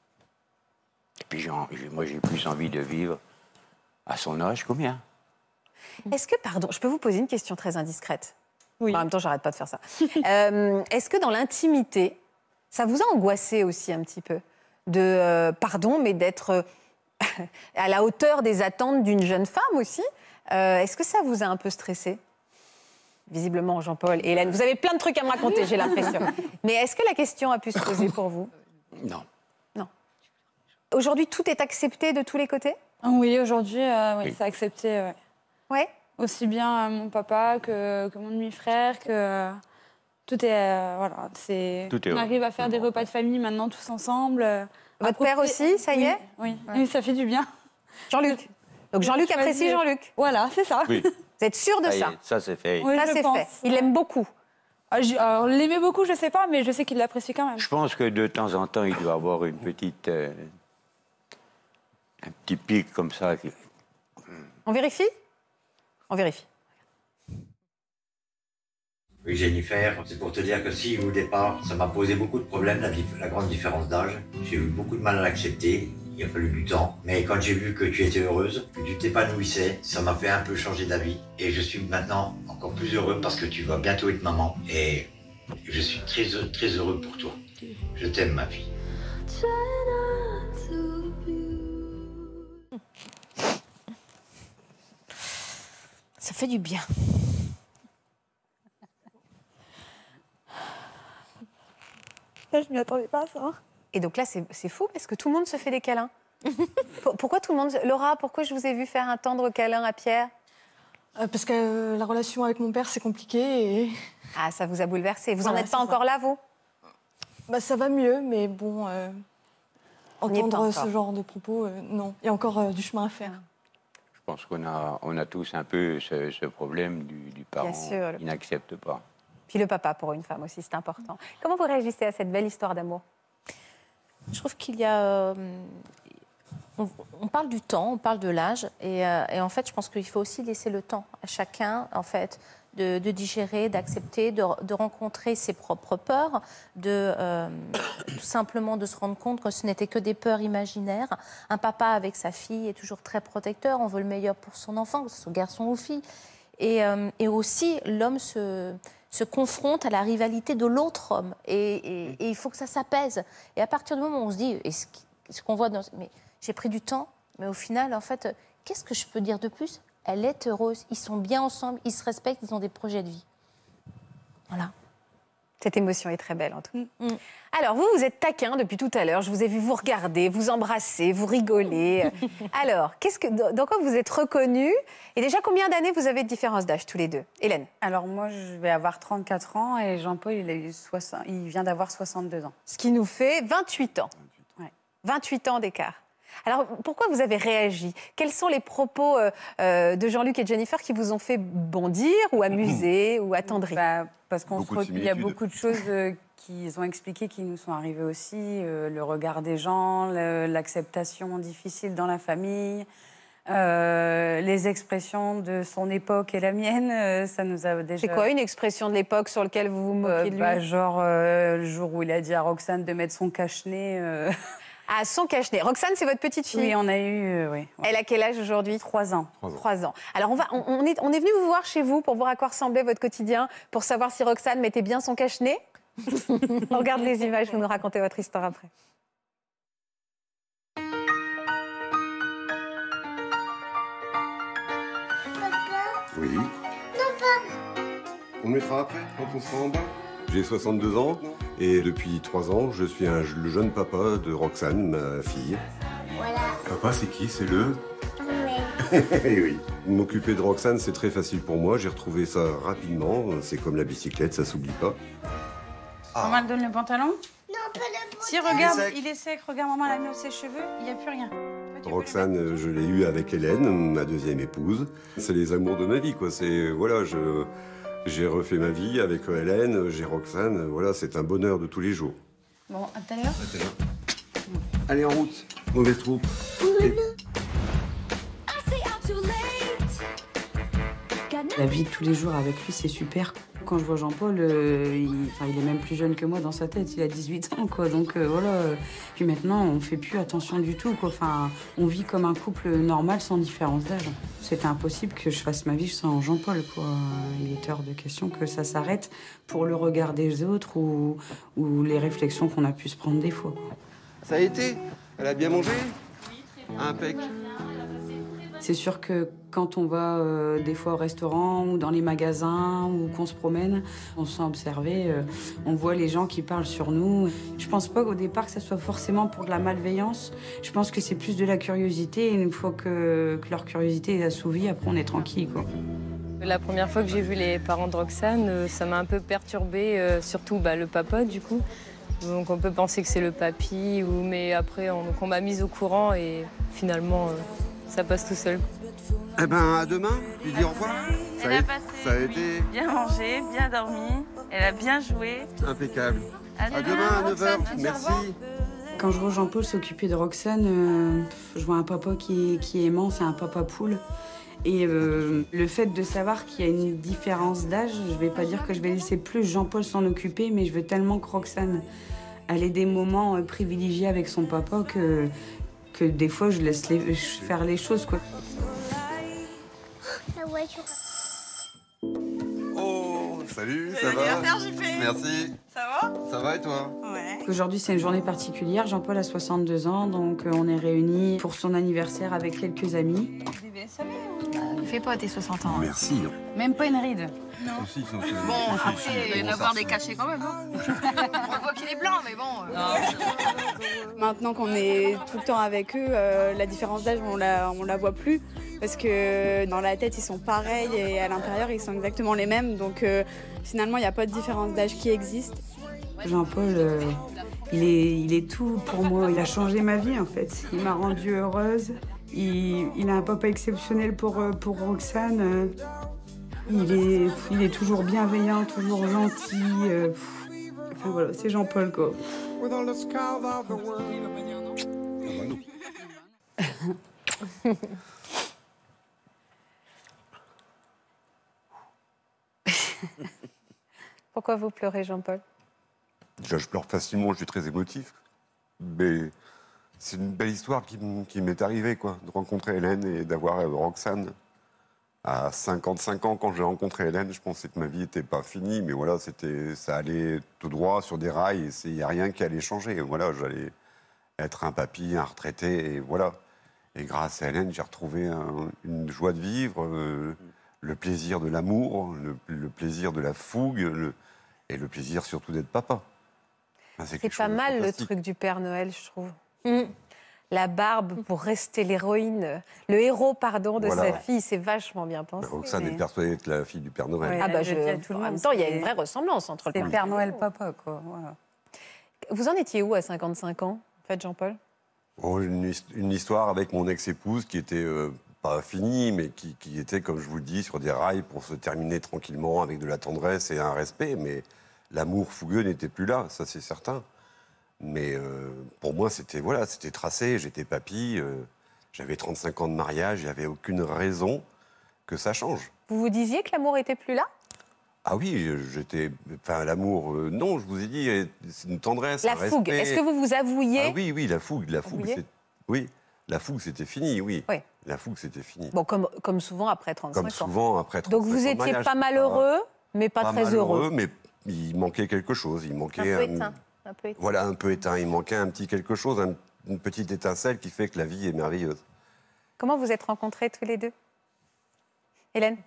Et puis, genre, j'ai- moi, j'ai plus envie de vivre à son âge, combien? Est-ce que, pardon, je peux vous poser une question très indiscrète? Oui. En même temps, j'arrête pas de faire ça. Euh, Est-ce que dans l'intimité, ça vous a angoissé aussi un petit peu de, euh, pardon, mais d'être euh, à la hauteur des attentes d'une jeune femme aussi? Euh, Est-ce que ça vous a un peu stressé? Visiblement, Jean-Paul et Hélène, vous avez plein de trucs à me raconter, j'ai l'impression. Mais est-ce que la question a pu se poser pour vous? Non. Non. Aujourd'hui, tout est accepté de tous les côtés? Oui, aujourd'hui, euh, oui, Oui. c'est accepté, ouais. Ouais. Aussi bien euh, mon papa que, que mon demi-frère, que euh, tout est, euh, voilà, c'est. Tout est on heureux. arrive à faire des repas de famille maintenant tous ensemble. euh, à Votre père profiter- aussi, ça y Oui, est? Oui, oui, ça fait du bien. Jean-Luc. Donc Jean-Luc Choisir. apprécie Jean-Luc. Voilà, c'est ça. Oui. Vous êtes sûr de Ça y ça? est, ça, c'est fait. Oui, Ça, je c'est pense. fait. Il l'aime beaucoup. Ah, j'ai- alors, l'aimer beaucoup, je sais pas, mais je sais qu'il l'apprécie quand même. Je pense que de temps en temps, il doit avoir une petite... euh, un petit pic comme ça. qui- On vérifie? On vérifie. Oui, Jennifer, c'est pour te dire que si au départ, ça m'a posé beaucoup de problèmes, la, la grande différence d'âge. J'ai eu beaucoup de mal à l'accepter, il a fallu du temps. Mais quand j'ai vu que tu étais heureuse, que tu t'épanouissais, ça m'a fait un peu changer d'avis. Et je suis maintenant encore plus heureux parce que tu vas bientôt être maman. Et je suis très, très heureux pour toi. Je t'aime, ma fille. Ça fait du bien. Là, je m'y attendais pas à ça. Et donc là, c'est fou parce que tout le monde se fait des câlins. Pourquoi tout le monde... Laura, pourquoi je vous ai vu faire un tendre câlin à Pierre? euh, Parce que euh, la relation avec mon père, c'est compliqué et... Ah, ça vous a bouleversé. Vous Voilà, n'en êtes pas ça. encore là, vous? Bah, ça va mieux, mais bon, euh, On n'y est pas entendre encore. ce genre de propos, euh, non. Il y a encore euh, du chemin à faire. Je pense qu'on a, on a tous un peu ce, ce problème du, du parent sûr, le- qui n'accepte pas. Puis le papa, pour une femme aussi, c'est important. Comment vous réagissez à cette belle histoire d'amour? Je trouve qu'il y a... euh, on, on parle du temps, on parle de l'âge. Et, euh, et en fait, je pense qu'il faut aussi laisser le temps à chacun, en fait, de, de digérer, d'accepter, de, de rencontrer ses propres peurs, de euh, tout simplement de se rendre compte que ce n'était que des peurs imaginaires. Un papa avec sa fille est toujours très protecteur. On veut le meilleur pour son enfant, que ce soit garçon ou fille. Et, euh, et aussi, l'homme se... se confronte à la rivalité de l'autre homme. Et, et, et il faut que ça s'apaise. Et à partir du moment où on se dit, et ce, ce qu'on voit dans... Mais j'ai pris du temps, mais au final, en fait, qu'est-ce que je peux dire de plus? Elle est heureuse, ils sont bien ensemble, ils se respectent, ils ont des projets de vie. Voilà. Cette émotion est très belle, en tout cas. Mm. Alors, vous, vous êtes taquin depuis tout à l'heure. Je vous ai vu vous regarder, vous embrasser, vous rigoler. Alors, qu'est-ce que, dans quoi vous êtes reconnus? Et déjà, combien d'années vous avez de différence d'âge, tous les deux? Hélène? Alors moi, je vais avoir trente-quatre ans et Jean-Paul, il, a eu soixante il vient d'avoir soixante-deux ans. Ce qui nous fait vingt-huit ans. Ouais. vingt-huit ans d'écart. Alors, pourquoi vous avez réagi? Quels sont les propos euh, euh, de Jean-Luc et Jennifer qui vous ont fait bondir ou amuser ou attendrir? Bah, parce qu'on Beaucoup se de re- il y a similitudes. beaucoup de choses euh, qu'ils ont expliquées qui nous sont arrivées aussi. euh, le regard des gens, le- l'acceptation difficile dans la famille, euh, les expressions de son époque et la mienne, euh, ça nous a déjà... C'est quoi une expression de l'époque sur laquelle vous vous moquez Euh, de lui? bah, genre euh, le jour où il a dit à Roxane de mettre son cache-nez. euh, Ah, son cache-nez. Roxane, c'est votre petite fille? Oui, on a eu, euh, oui. Elle a quel âge aujourd'hui? Trois ans. Trois ans. Alors, on, va, on, on est, on est venu vous voir chez vous pour voir à quoi ressemblait votre quotidien, pour savoir si Roxane mettait bien son cache-nez. On regarde les images, vous nous racontez votre histoire après. Oui. On le mettra après, quand on sera en bas. J'ai soixante-deux ans et depuis trois ans, je suis un, le jeune papa de Roxane, ma fille. Voilà. Papa, c'est qui? C'est le... Eh oui. M'occuper de Roxane, c'est très facile pour moi. J'ai retrouvé ça rapidement. C'est comme la bicyclette, ça s'oublie pas. Maman, elle donne le pantalon? Non, pas le Si, regarde, il est sec. Regarde, maman l'a mis sur ses cheveux. Il n'y a plus rien. Roxane, euh, je l'ai eue avec Hélène, ma deuxième épouse. C'est les amours de ma vie, quoi. C'est, voilà, je, j'ai refait ma vie avec Hélène, j'ai Roxane. Voilà, c'est un bonheur de tous les jours. Bon, à tout à l'heure. Allez, en route. Mauvaise troupe. La vie de tous les jours avec lui, c'est super. Quand je vois Jean-Paul, euh, il, enfin, il est même plus jeune que moi dans sa tête. Il a dix-huit ans, quoi. Donc euh, voilà. Puis maintenant, on fait plus attention du tout, quoi. Enfin, on vit comme un couple normal, sans différence d'âge. C'était impossible que je fasse ma vie sans Jean-Paul, quoi. Il est hors de question que ça s'arrête pour le regard des autres ou, ou les réflexions qu'on a pu se prendre des fois, quoi. Ça a été? Elle a bien mangé? Impec. C'est sûr que quand on va euh, des fois au restaurant ou dans les magasins ou qu'on se promène, on se sent observé, euh, on voit les gens qui parlent sur nous. Je pense pas qu'au départ que ça soit forcément pour de la malveillance. Je pense que c'est plus de la curiosité et une fois que, que leur curiosité est assouvie, après on est tranquille, quoi. La première fois que j'ai vu les parents de Roxane, euh, ça m'a un peu perturbée, euh, surtout bah, le papa du coup. Donc on peut penser que c'est le papy, ou, mais après on, donc on m'a mise au courant et finalement... Euh, ça passe tout seul. Eh ben, à demain. Tu dis au revoir. Ça Elle a, a passé ça a été bien mangé, bien dormi. Elle a bien joué. impeccable. À À demain, demain à neuf heures. Roxane, tu dis au Merci. revoir. Quand je vois Jean-Paul s'occuper de Roxane, euh, je vois un papa qui est, qui est aimant, c'est un papa poule. Et euh, le fait de savoir qu'il y a une différence d'âge, je vais pas dire que je vais laisser plus Jean-Paul s'en occuper, mais je veux tellement que Roxane elle ait des moments euh, privilégiés avec son papa que, que des fois je laisse les, faire les choses, quoi. Oh, salut, ça Joyeux va? anniversaire, J P. Merci. Ça va? Ça va et toi? Ouais. Aujourd'hui, c'est une journée particulière. Jean-Paul a soixante-deux ans, donc euh, on est réunis pour son anniversaire avec quelques amis. Il fait pas tes soixante ans. Merci. Même pas une ride. Non. Aussi, ça, c'est- Bon, c'est- après, c'est- il doit y en bon, avoir ça des cachets quand même. Hein. On voit qu'il est blanc, mais bon. euh. Maintenant qu'on est tout le temps avec eux, euh, la différence d'âge, on la, on la voit plus. Parce que dans la tête, ils sont pareils et à l'intérieur, ils sont exactement les mêmes. Donc euh, finalement, il n'y a pas de différence d'âge qui existe. Jean-Paul, euh, il, est, il est tout pour moi. Il a changé ma vie, en fait. Il m'a rendue heureuse. Il, il a un papa exceptionnel pour, euh, pour Roxane. Euh, Il est, il est toujours bienveillant, toujours gentil. euh, Enfin voilà, c'est Jean-Paul, quoi. Pourquoi vous pleurez, Jean-Paul? Déjà, je pleure facilement, je suis très émotif. Mais c'est une belle histoire qui, m- qui m'est arrivée, quoi, de rencontrer Hélène et d'avoir euh, Roxane. À cinquante-cinq ans, quand j'ai rencontré Hélène, je pensais que ma vie n'était pas finie, mais voilà, c'était, ça allait tout droit sur des rails et il n'y a rien qui allait changer. Voilà, j'allais être un papy, un retraité, et voilà. Et grâce à Hélène, j'ai retrouvé un- une joie de vivre, euh, le plaisir de l'amour, le, le plaisir de la fougue, le- et le plaisir surtout d'être papa. Enfin, C'est quelque pas chose de mal le fantastique. truc du Père Noël, je trouve. La barbe pour rester l'héroïne, le héros, pardon, de Voilà. sa fille, c'est vachement bien pensé. Roxane est mais- persuadée d'être la fille du Père Noël. Ouais. Ah bah, Je je... le dis à tout le en même monde, temps, il y a c'est- une vraie ressemblance entre le C'est Père Père Noël papa, quoi. Voilà. Vous en étiez où à cinquante-cinq ans, en fait, Jean-Paul? Oh, une, his- une histoire avec mon ex-épouse qui était euh, pas finie, mais qui, qui était, comme je vous le dis, sur des rails pour se terminer tranquillement avec de la tendresse et un respect. Mais l'amour fougueux n'était plus là, ça c'est certain. Mais euh, pour moi, c'était voilà, c'était tracé. J'étais papy, euh, j'avais trente-cinq ans de mariage, il n'y avait aucune raison que ça change. Vous vous disiez que l'amour était plus là? Ah oui, j'étais. Enfin, l'amour, euh, non, je vous ai dit, euh, c'est une tendresse. La un fougue, respect. est-ce que vous vous avouiez? Ah oui, oui, la fougue, la fougue, Avouiez c'est. Oui, la fougue, c'était fini, oui. Oui. La fougue, c'était fini. Bon, comme, comme souvent après trente-cinq Comme ans. souvent après trente-cinq Donc vous ans de étiez mariage, pas c'est malheureux, mais pas, pas très malheureux, heureux. mais il manquait quelque chose. Il Un manquait peu éteint. Un peu éteint. Voilà, un peu éteint. Il manquait un petit quelque chose, un- une petite étincelle qui fait que la vie est merveilleuse. Comment vous êtes rencontrés tous les deux? Hélène?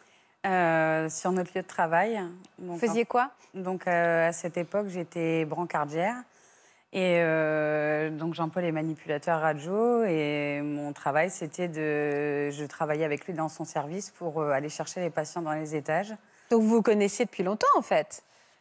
Euh, sur notre lieu de travail. Donc, Vous faisiez quoi? Donc euh, à cette époque, j'étais brancardière. Et euh, donc Jean-Paul est manipulateur radio. Et mon travail, c'était de... Je travaillais avec lui dans son service pour euh, aller chercher les patients dans les étages. Donc vous vous connaissiez depuis longtemps, en fait?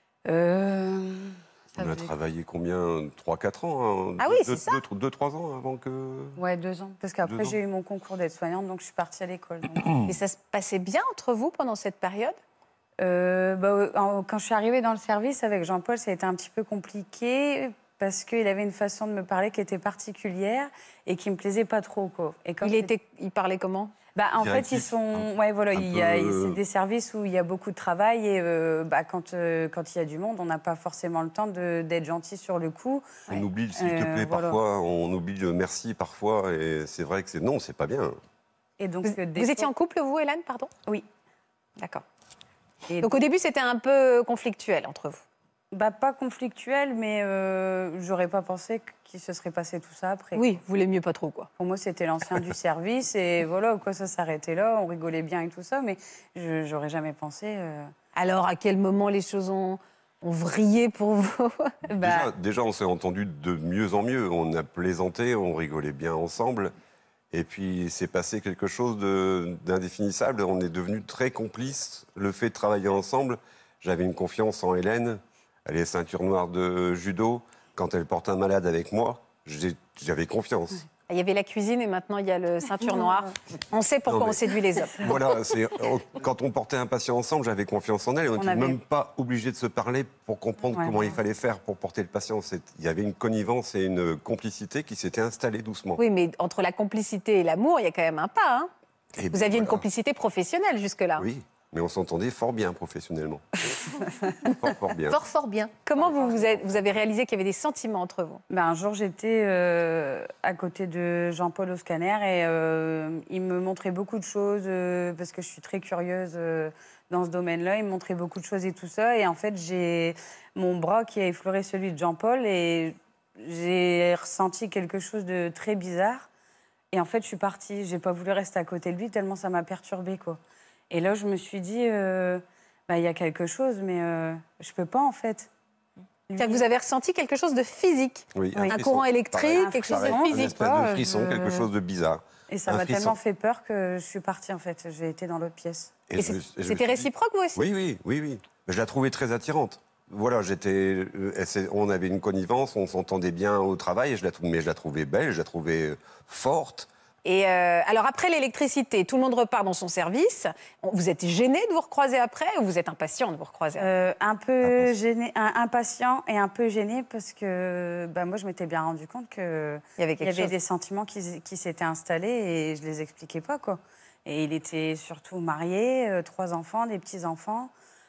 Euh... On a travaillé combien? trois quatre ans hein, Ah oui, deux, c'est ça. deux, trois ans avant que... Ouais, deux ans. Parce qu'après, Deux ans. j'ai eu mon concours d'aide-soignante, donc je suis partie à l'école. donc. Et ça se passait bien entre vous pendant cette période? Euh, bah, en- quand je suis arrivée dans le service avec Jean-Paul, ça a été un petit peu compliqué parce qu'il avait une façon de me parler qui était particulière et qui me plaisait pas trop, quoi. Et comme Il, était, il parlait comment? Bah, en fait, Directif, ils sont. un- Ouais, voilà, un il y a- peu- c'est des services où il y a beaucoup de travail et euh, bah, quand, euh, quand il y a du monde, on n'a pas forcément le temps de- d'être gentil sur le coup. On oublie le s'il te Euh, plaît voilà. parfois, on oublie le merci parfois, et c'est vrai que c'est non, c'est pas bien. Et donc, Vous, euh, des vous étiez fois- en couple, vous, Hélène, pardon? Oui. D'accord. Et Donc au début, c'était un peu conflictuel entre vous. Bah, pas conflictuel, mais euh, j'aurais pas pensé qu'il se serait passé tout ça après. Oui, vous l'aimiez pas trop, quoi. Pour moi, c'était l'ancien du service et voilà, quoi, ça s'arrêtait là, on rigolait bien et tout ça, mais je j'aurais jamais pensé. euh, Alors, à quel moment les choses ont, ont vrillé pour vous? bah, Déjà, déjà, on s'est entendu de mieux en mieux. On a plaisanté, on rigolait bien ensemble. Et puis, c'est passé quelque chose de- d'indéfinissable. On est devenus très complices. Le fait de travailler ensemble, j'avais une confiance en Hélène. Elle est ceinture noire de judo. Quand elle porte un malade avec moi, j'ai- j'avais confiance. Il y avait la cuisine et maintenant il y a le ceinture noire. On sait pourquoi Non, mais- on séduit les hommes. Voilà, c'est- quand on portait un patient ensemble, j'avais confiance en elle. On On n'était avait- même pas obligé de se parler pour comprendre Ouais, comment ouais. il fallait faire pour porter le patient. C'est- Il y avait une connivence et une complicité qui s'était installée doucement. Oui, mais entre la complicité et l'amour, il y a quand même un pas. Hein. Et Vous aviez une voilà. complicité professionnelle jusque-là. Oui, mais on s'entendait fort bien professionnellement. fort, fort bien. Fort, fort bien. Comment vous, vous, êtes- vous avez réalisé qu'il y avait des sentiments entre vous? Ben, un jour, j'étais euh, à côté de Jean-Paul au scanner et euh, il me montrait beaucoup de choses euh, parce que je suis très curieuse euh, dans ce domaine-là. Il me montrait beaucoup de choses et tout ça. Et en fait, j'ai mon bras qui a effleuré celui de Jean-Paul et j'ai ressenti quelque chose de très bizarre. Et en fait, je suis partie. J'ai pas voulu rester à côté de lui tellement ça m'a perturbée, quoi. Et là, je me suis dit, euh, bah, y a quelque chose, mais euh, je peux pas, en fait. C'est-à-dire que vous avez ressenti quelque chose de physique. Oui, un, frisson. courant électrique, Pareil, quelque chose pareil, de un physique. espèce de frisson, je- quelque chose de bizarre. Et ça Un m'a frisson. tellement fait peur que je suis partie, en fait. J'ai été dans l'autre pièce. Et Et je me- c'est- et je me c'était suis dit- réciproque, vous aussi? Oui, oui, oui, oui. Mais je la trouvais très attirante. Voilà, j'étais, euh, elle s'est- on avait une connivence, on s'entendait bien au travail, et je la, trou- mais je la trouvais belle, je la trouvais euh, forte. Et euh, alors après l'électricité, tout le monde repart dans son service. On- Vous êtes gêné de vous recroiser après ou vous êtes impatient de vous recroiser après? Euh, un peu gêné, un- impatient et un peu gêné parce que bah, moi, je m'étais bien rendu compte qu'il y avait, quelque y avait chose. des sentiments qui, qui s'étaient installés et je les expliquais pas, quoi. Et il était surtout marié, euh, trois enfants, des petits-enfants.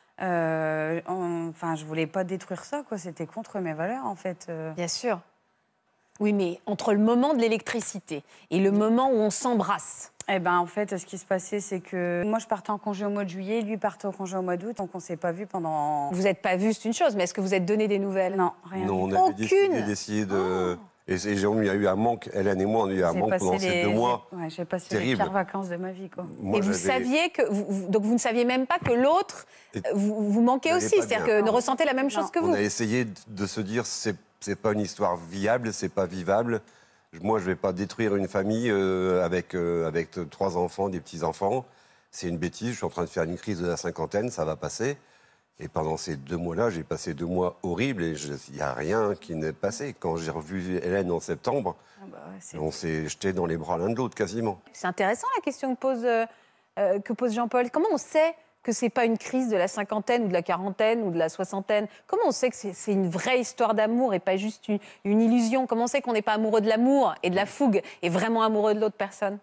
Euh, on- Enfin, je voulais pas détruire ça, quoi. C'était contre mes valeurs, en fait. euh. Bien sûr. Oui, mais entre le moment de l'électricité et le moment où on s'embrasse. Eh ben, en fait, ce qui se passait, c'est que moi, je partais en congé au mois de juillet, lui partait au congé au mois d'août, donc on s'est pas vus pendant... Vous n'êtes pas vus, c'est une chose, mais est-ce que vous êtes donné des nouvelles? Non, rien. Non, on du avait Aucune. décidé d'essayer de... Et, et Jérôme, il y a eu un manque, Hélène et moi, on a eu un J'ai manque passé pendant ces les- deux mois. j'ai- ouais, j'ai passé Terrible. les pires vacances de ma vie, quoi. Moi, Et vous j'avais- saviez que vous, vous- donc vous ne saviez même pas que l'autre Et- vous, vous manquait n'allait aussi, pas c'est-à-dire bien. que ne ressentez la même chose que On vous. a essayé de- de se dire, c'est c'est pas une histoire viable, c'est pas vivable. Moi, je vais pas détruire une famille euh, avec, euh, avec t- trois enfants, des petits-enfants. C'est une bêtise, je suis en train de faire une crise de la cinquantaine, ça va passer. Et pendant ces deux mois-là, j'ai passé deux mois horribles et il n'y a rien qui n'est passé. Quand j'ai revu Hélène en septembre, Ah bah ouais, c'est- on s'est jetés dans les bras l'un de l'autre quasiment. C'est intéressant la question que pose, euh, euh, que pose Jean-Paul. Comment on sait que c'est pas une crise de la cinquantaine ou de la quarantaine ou de la soixantaine? Comment on sait que c'est c'est une vraie histoire d'amour et pas juste une, une illusion? Comment on sait qu'on n'est pas amoureux de l'amour et de la fougue et vraiment amoureux de l'autre personne?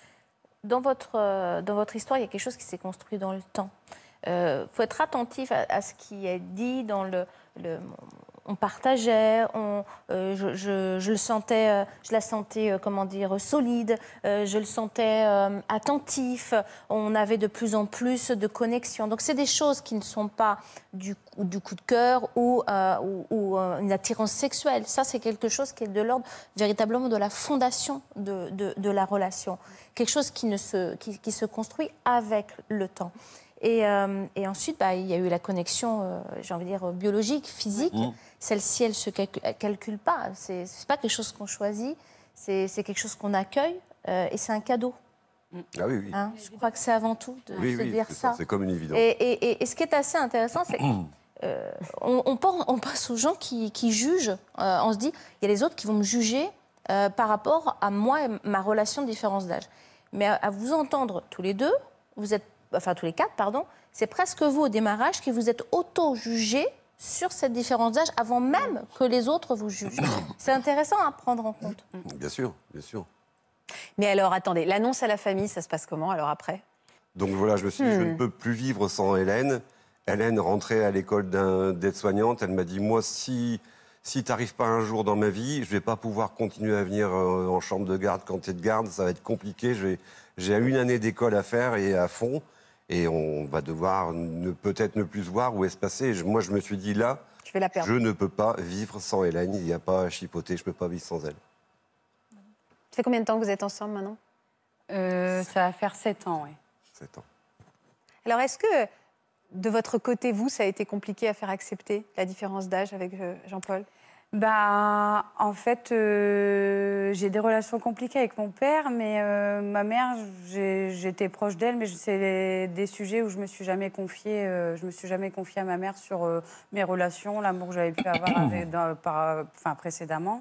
Dans votre, euh, dans votre histoire, il y a quelque chose qui s'est construit dans le temps. Il euh, faut être attentif à, à ce qui est dit dans le... le on partageait, on, euh, je, je, je le sentais, euh, je la sentais, euh, comment dire, solide, euh, je le sentais euh, attentif, on avait de plus en plus de connexions. Donc c'est des choses qui ne sont pas du, du coup de cœur ou, euh, ou, ou euh, une attirance sexuelle. Ça, c'est quelque chose qui est de l'ordre véritablement de la fondation de, de, de la relation. Quelque chose qui, ne se, qui, qui se construit avec le temps. Et, euh, et ensuite, bah, il y a eu la connexion, euh, j'ai envie de dire, biologique, physique. Mmh. Celle-ci, elle ne se calcule, calcule pas. Ce n'est pas quelque chose qu'on choisit, c'est quelque chose qu'on accueille euh, et c'est un cadeau. Ah oui, oui. Hein, je crois que c'est avant tout de oui, se oui, dire ça. C'est comme une évidence. Et, et, et, et ce qui est assez intéressant, c'est qu'on euh, on, on passe aux gens qui, qui jugent. Euh, on se dit, il y a les autres qui vont me juger euh, par rapport à moi et ma relation de différence d'âge. Mais à, à vous entendre tous les deux, vous êtes enfin tous les quatre, pardon, c'est presque vous au démarrage qui vous êtes auto-jugés sur cette différence d'âge avant même que les autres vous jugent. C'est intéressant à prendre en compte. Bien sûr, bien sûr. Mais alors, attendez, l'annonce à la famille, ça se passe comment alors après? Donc voilà, je me suis dit, Hmm. je ne peux plus vivre sans Hélène. Hélène rentrait à l'école d'aide-soignante, elle m'a dit, moi, si, si tu n'arrives pas un jour dans ma vie, je ne vais pas pouvoir continuer à venir euh, en chambre de garde quand tu es de garde, ça va être compliqué, j'ai une année d'école à faire et à fond. Et on va devoir peut-être ne plus se voir ou espacer. Je, moi, je me suis dit, là, je, vais la perdre. je ne peux pas vivre sans Hélène. Il n'y a pas à chipoter, je ne peux pas vivre sans elle. Ça fait combien de temps que vous êtes ensemble maintenant? euh, Ça va faire sept ans, oui. Sept ans. Alors, est-ce que, de votre côté, vous, ça a été compliqué à faire accepter la différence d'âge avec euh, Jean-Paul? Bah, en fait, euh, j'ai des relations compliquées avec mon père, mais euh, ma mère, j'étais proche d'elle, mais c'est des sujets où je me suis jamais confiée. Euh, je me suis jamais confiée à ma mère sur euh, mes relations, l'amour que j'avais pu avoir avec, dans, par, enfin, précédemment.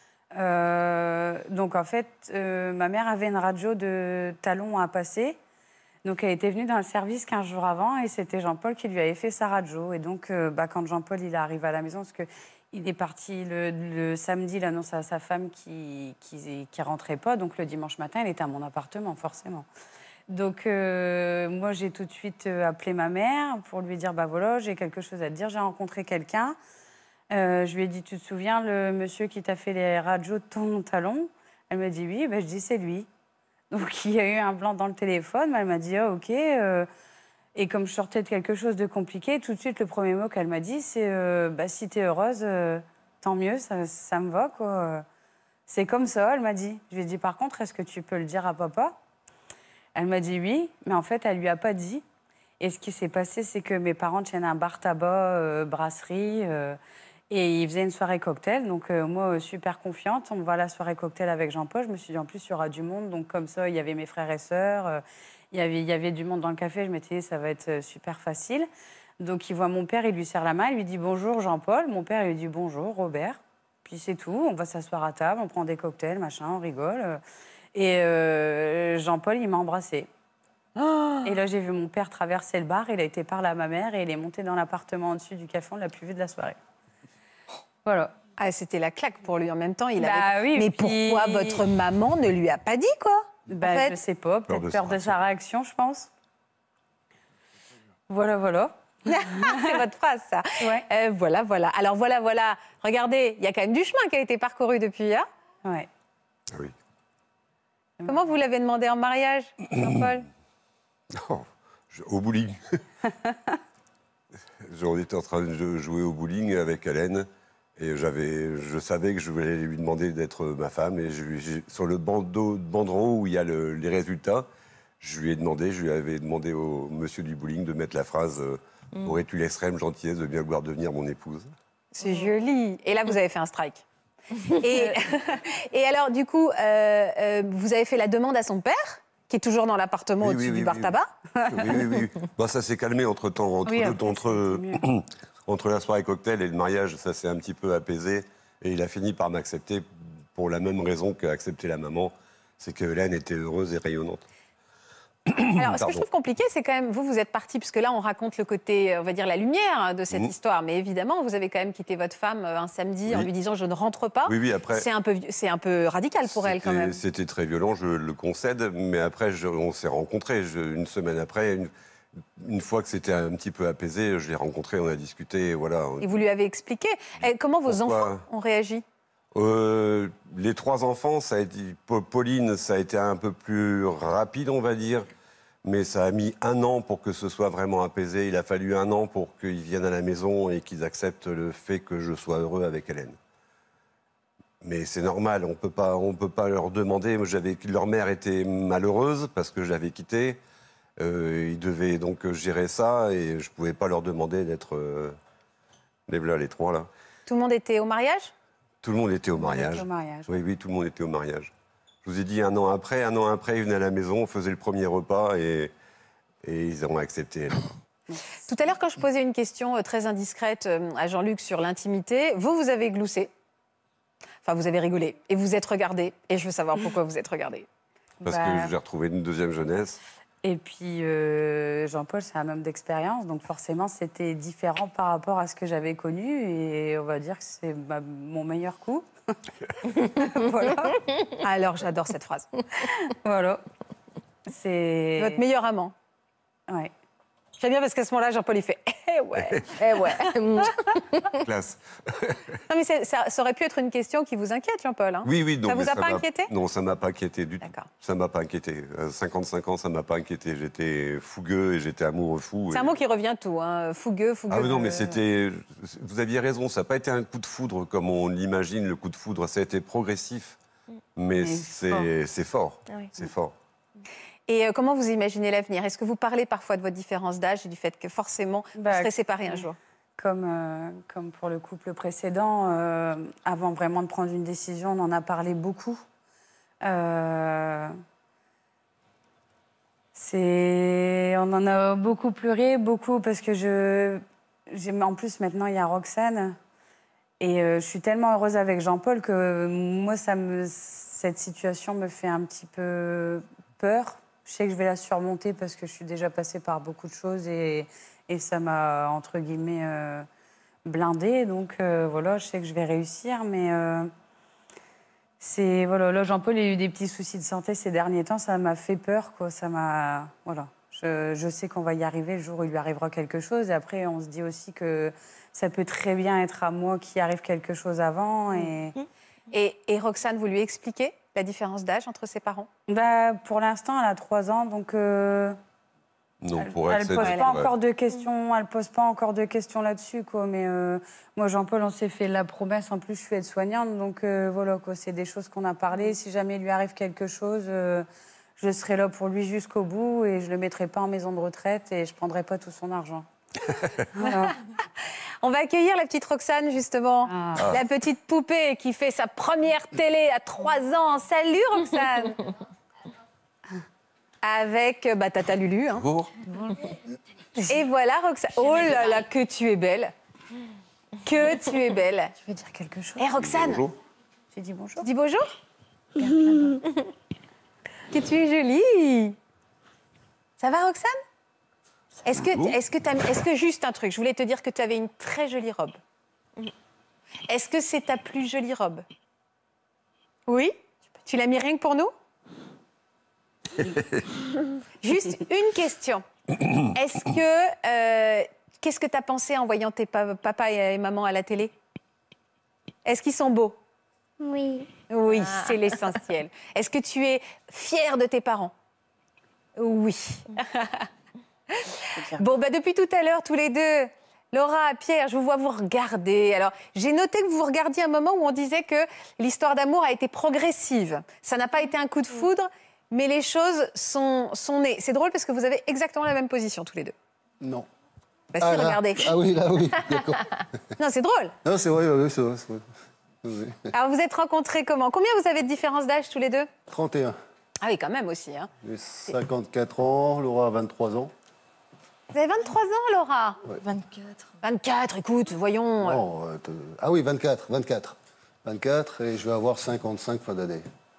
Euh, donc, en fait, euh, ma mère avait une radio de talons à passer. Donc, elle était venue dans le service quinze jours avant et c'était Jean-Paul qui lui avait fait sa radio. Et donc, euh, bah, quand Jean-Paul il arrive à la maison, parce que il est parti le, le samedi, il annonce à sa femme qu'il qui, qui rentrait pas. Donc, le dimanche matin, il était à mon appartement, forcément. Donc, euh, moi, j'ai tout de suite euh, appelé ma mère pour lui dire, bah voilà, j'ai quelque chose à te dire, j'ai rencontré quelqu'un. Euh, je lui ai dit, tu te souviens, le monsieur qui t'a fait les radios de ton talon? Elle m'a dit oui, ben, je dis c'est lui. Donc, il y a eu un blanc dans le téléphone, mais elle m'a dit, ah, ok. Euh, et comme je sortais de quelque chose de compliqué, tout de suite, le premier mot qu'elle m'a dit, c'est, euh, bah, si t'es heureuse, euh, tant mieux, ça, ça me va, quoi. C'est comme ça, elle m'a dit. Je lui ai dit, par contre, est-ce que tu peux le dire à papa? Elle m'a dit oui, mais en fait, elle lui a pas dit. Et ce qui s'est passé, c'est que mes parents tiennent un bar tabac, euh, brasserie, euh, et ils faisaient une soirée cocktail. Donc, euh, moi, euh, super confiante, on va à la soirée cocktail avec Jean-Paul. Je me suis dit, en plus, il y aura du monde. Donc, comme ça, il y avait mes frères et sœurs, euh, il y avait, il y avait du monde dans le café. Je m'étais dit, ça va être euh, super facile. Donc, il voit mon père, il lui serre la main, il lui dit bonjour, Jean-Paul. Mon père, il lui dit bonjour, Robert. Puis c'est tout, on va s'asseoir à table, on prend des cocktails, machin, on rigole. Et euh, Jean-Paul, il m'a embrassée. Oh. Et là, j'ai vu mon père traverser le bar, il a été parler à ma mère et il est monté dans l'appartement en dessus du café, on l'a plus vu de la soirée. Voilà. Ah, c'était la claque pour lui en même temps. Il bah, avait... oui, Mais puis... pourquoi votre maman ne lui a pas dit, quoi? Bah, en fait... Je sais pas, peut-être peur de sa réaction, je pense. Voilà, voilà. C'est votre phrase, ça. Ouais. Euh, voilà, voilà. Alors, voilà, voilà. Regardez, il y a quand même du chemin qui a été parcouru depuis, hein? Ouais. Oui. Comment vous l'avez demandé en mariage, Jean-Paul? Oh, je- au bowling. On était en train de jouer au bowling avec Hélène et j'avais, je savais que je voulais lui demander d'être ma femme et je lui- j'ai- sur le bandeau, banderole où il y a le- les résultats, je lui ai demandé, je lui avais demandé au monsieur du bowling de mettre la phrase euh, Mm. aurais-tu l'extrême gentillesse de bien vouloir devenir mon épouse? C'est joli. Et là, vous avez fait un strike. Et, et alors, du coup, euh, euh, vous avez fait la demande à son père, qui est toujours dans l'appartement Oui, au-dessus oui, du oui, bar oui. tabac. Oui, oui, oui. Bon, ça s'est calmé entre-temps. Entre, Oui, le- après, entre, c'était mieux. entre la soirée cocktail et le mariage, ça s'est un petit peu apaisé. Et il a fini par m'accepter pour la même raison qu'a accepté la maman. C'est que Hélène était heureuse et rayonnante. Alors, ce que Pardon. je trouve compliqué, c'est quand même, vous, vous êtes parti, puisque là, on raconte le côté, on va dire, la lumière de cette Mhm. histoire. Mais évidemment, vous avez quand même quitté votre femme euh, un samedi en Oui. lui disant « je ne rentre pas ». Oui, oui, après- C'est un peu, c'est un peu radical pour elle, quand C'était- même. C'était très violent, je le concède. Mais après, je- on s'est rencontrés. Je- une semaine après, une, une fois que c'était un petit peu apaisé, je l'ai rencontré, on a discuté. Et voilà. Et vous lui avez expliqué. Et comment vos Pourquoi enfants ont réagi? Euh, les trois enfants, ça a été, Pa- Pauline, ça a été un peu plus rapide, on va dire, mais ça a mis un an pour que ce soit vraiment apaisé. Il a fallu un an pour qu'ils viennent à la maison et qu'ils acceptent le fait que je sois heureux avec Hélène. Mais c'est normal, on peut pas, on peut pas leur demander. Moi, j'avais, leur mère était malheureuse parce que je l'avais quittée. Euh, ils devaient donc gérer ça et je pouvais pas leur demander d'être. Euh, les voilà, les trois là. Tout le monde était au mariage? Tout le monde était au monde était mariage. au mariage. Oui, oui, tout le monde était au mariage. Je vous ai dit un an après, un an après, ils venaient à la maison, on faisait le premier repas et, et ils ont accepté. Tout à l'heure, quand je posais une question euh, très indiscrète euh, à Jean-Luc sur l'intimité, vous, vous avez gloussé. Enfin, vous avez rigolé. Et vous êtes regardé. Et je veux savoir pourquoi vous êtes regardé. Parce Bah, que j'ai retrouvé une deuxième jeunesse. Et puis, euh, Jean-Paul, c'est un homme d'expérience, donc forcément, c'était différent par rapport à ce que j'avais connu. Et on va dire que c'est bah, mon meilleur coup. Voilà. Alors, j'adore cette phrase. Voilà. C'est... Votre meilleur amant. Ouais. J'aime bien parce qu'à ce moment-là, Jean-Paul, il fait « Eh ouais, eh ouais ». Classe. Non, mais c'est- ça, ça aurait pu être une question qui vous inquiète, Jean-Paul. hein. Oui, oui. Non, Ça mais vous a pas m'a- inquiété? Non, ça m'a pas inquiété du tout. Ça m'a pas inquiété. À cinquante-cinq ans, ça m'a pas inquiété. J'étais fougueux et j'étais amoureux fou. C'est et- un mot qui revient tout, hein. Fougueux, fougueux. Ah oui, non, mais euh, c'était... Vous aviez raison, ça n'a pas été un coup de foudre comme on l'imagine, le coup de foudre. Ça a été progressif, mais Mais c'est c'est fort. Ah oui. C'est fort. Et euh, comment vous imaginez l'avenir? Est-ce que vous parlez parfois de votre différence d'âge et du fait que forcément Bah, vous serez séparés un jour? Comme, euh, comme pour le couple précédent, euh, avant vraiment de prendre une décision, on en a parlé beaucoup. Euh, c'est, on en a beaucoup pleuré, beaucoup, parce que je, j'ai- en plus maintenant il y a Roxane, et euh, je suis tellement heureuse avec Jean-Paul que moi ça me, cette situation me fait un petit peu peur. Je sais que je vais la surmonter parce que je suis déjà passée par beaucoup de choses et, et ça m'a, entre guillemets, euh, blindée. Donc euh, voilà, je sais que je vais réussir, mais euh, c'est voilà, là Jean-Paul a eu des petits soucis de santé ces derniers temps, ça m'a fait peur, quoi. Ça m'a voilà. Je, je sais qu'on va y arriver le jour où il lui arrivera quelque chose. Et après, on se dit aussi que ça peut très bien être à moi qu'il arrive quelque chose avant. Et, et, et Roxane, vous lui expliquez la différence d'âge entre ses parents? Bah, pour l'instant, elle a trois ans, donc euh, Non, elle pour elle, ne c'est pose ouais. pas encore de questions. Elle pose pas encore de questions là-dessus, quoi. Mais euh, moi, Jean-Paul, on s'est fait la promesse. En plus, je suis aide-soignante, donc euh, voilà, quoi. C'est des choses qu'on a parlé. Si jamais il lui arrive quelque chose. Euh, Je serai là pour lui jusqu'au bout et je ne le mettrai pas en maison de retraite et je ne prendrai pas tout son argent. Voilà. On va accueillir la petite Roxane, justement. Ah. La petite poupée qui fait sa première télé à trois ans. Salut, Roxane. Avec bah, Tata Lulu. Hein. Bonjour. Et voilà, Roxane. Oh là là, que tu es belle. Que tu es belle. Tu veux dire quelque chose? Hé, Roxane. Bonjour. Tu dis bonjour? Tu dis bonjour. Que tu es jolie. Ça va, Roxane? Est-ce que, est-ce que, t'as- est-ce que juste un truc, je voulais te dire que tu avais une très jolie robe. Est-ce que c'est ta plus jolie robe? Oui? Tu l'as mis rien que pour nous? Juste une question. Est-ce que... euh, qu'est-ce que tu as pensé en voyant tes pa- papa et maman à la télé? Est-ce qu'ils sont beaux? Oui. Oui, c'est l'essentiel. Est-ce que tu es fière de tes parents? Oui. Bon, bah, depuis tout à l'heure, tous les deux, Laura, Pierre, je vous vois vous regarder. Alors, j'ai noté que vous vous regardiez un moment où on disait que l'histoire d'amour a été progressive. Ça n'a pas été un coup de foudre, mais les choses sont, sont nées. C'est drôle parce que vous avez exactement la même position, tous les deux. Non. Bah si, Ah, là. regardez. Ah oui, là, oui, d'accord. Non, c'est drôle. Non, c'est vrai, oui, c'est vrai. c'est vrai. Oui, oui. Alors, vous êtes rencontrés comment? Combien vous avez de différence d'âge, tous les deux? trente et un. Ah oui, quand même aussi. Hein. J'ai cinquante-quatre ans, Laura a vingt-trois ans. Vous avez vingt-trois ans, Laura? Ouais. vingt-quatre. vingt-quatre, écoute, voyons. Non, euh, te- ah oui, vingt-quatre, vingt-quatre. vingt-quatre et je vais avoir cinquante-cinq fin d'année.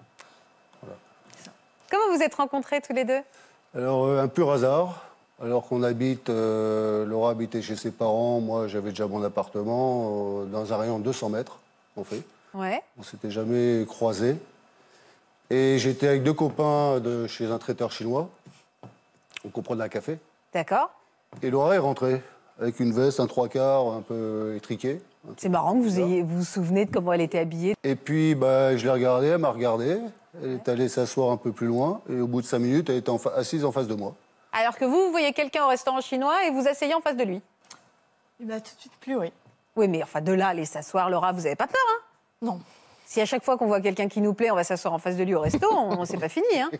Comment vous êtes rencontrés, tous les deux? Alors, euh, un pur hasard. Alors qu'on habite, euh, Laura habitait chez ses parents, moi j'avais déjà mon appartement, euh, dans un rayon de deux cents mètres, en fait. Ouais. On s'était jamais croisés. Et j'étais avec deux copains de chez un traiteur chinois. On comprenait un café. D'accord. Et Laura est rentrée, avec une veste, un trois quarts, un peu étriquée. C'est marrant que vous ayez, vous vous souvenez de comment elle était habillée. Et puis, bah, je l'ai regardée, elle m'a regardé. Elle est allée s'asseoir un peu plus loin. Et au bout de cinq minutes, elle était en fa- assise en face de moi. Alors que vous, vous voyez quelqu'un au restaurant chinois et vous asseyez en face de lui. Il m'a tout de suite plu, oui. Oui, mais enfin, de là, aller s'asseoir, Laura, vous n'avez pas peur, hein? Non. Si à chaque fois qu'on voit quelqu'un qui nous plaît, on va s'asseoir en face de lui au resto, on, c'est pas fini, hein?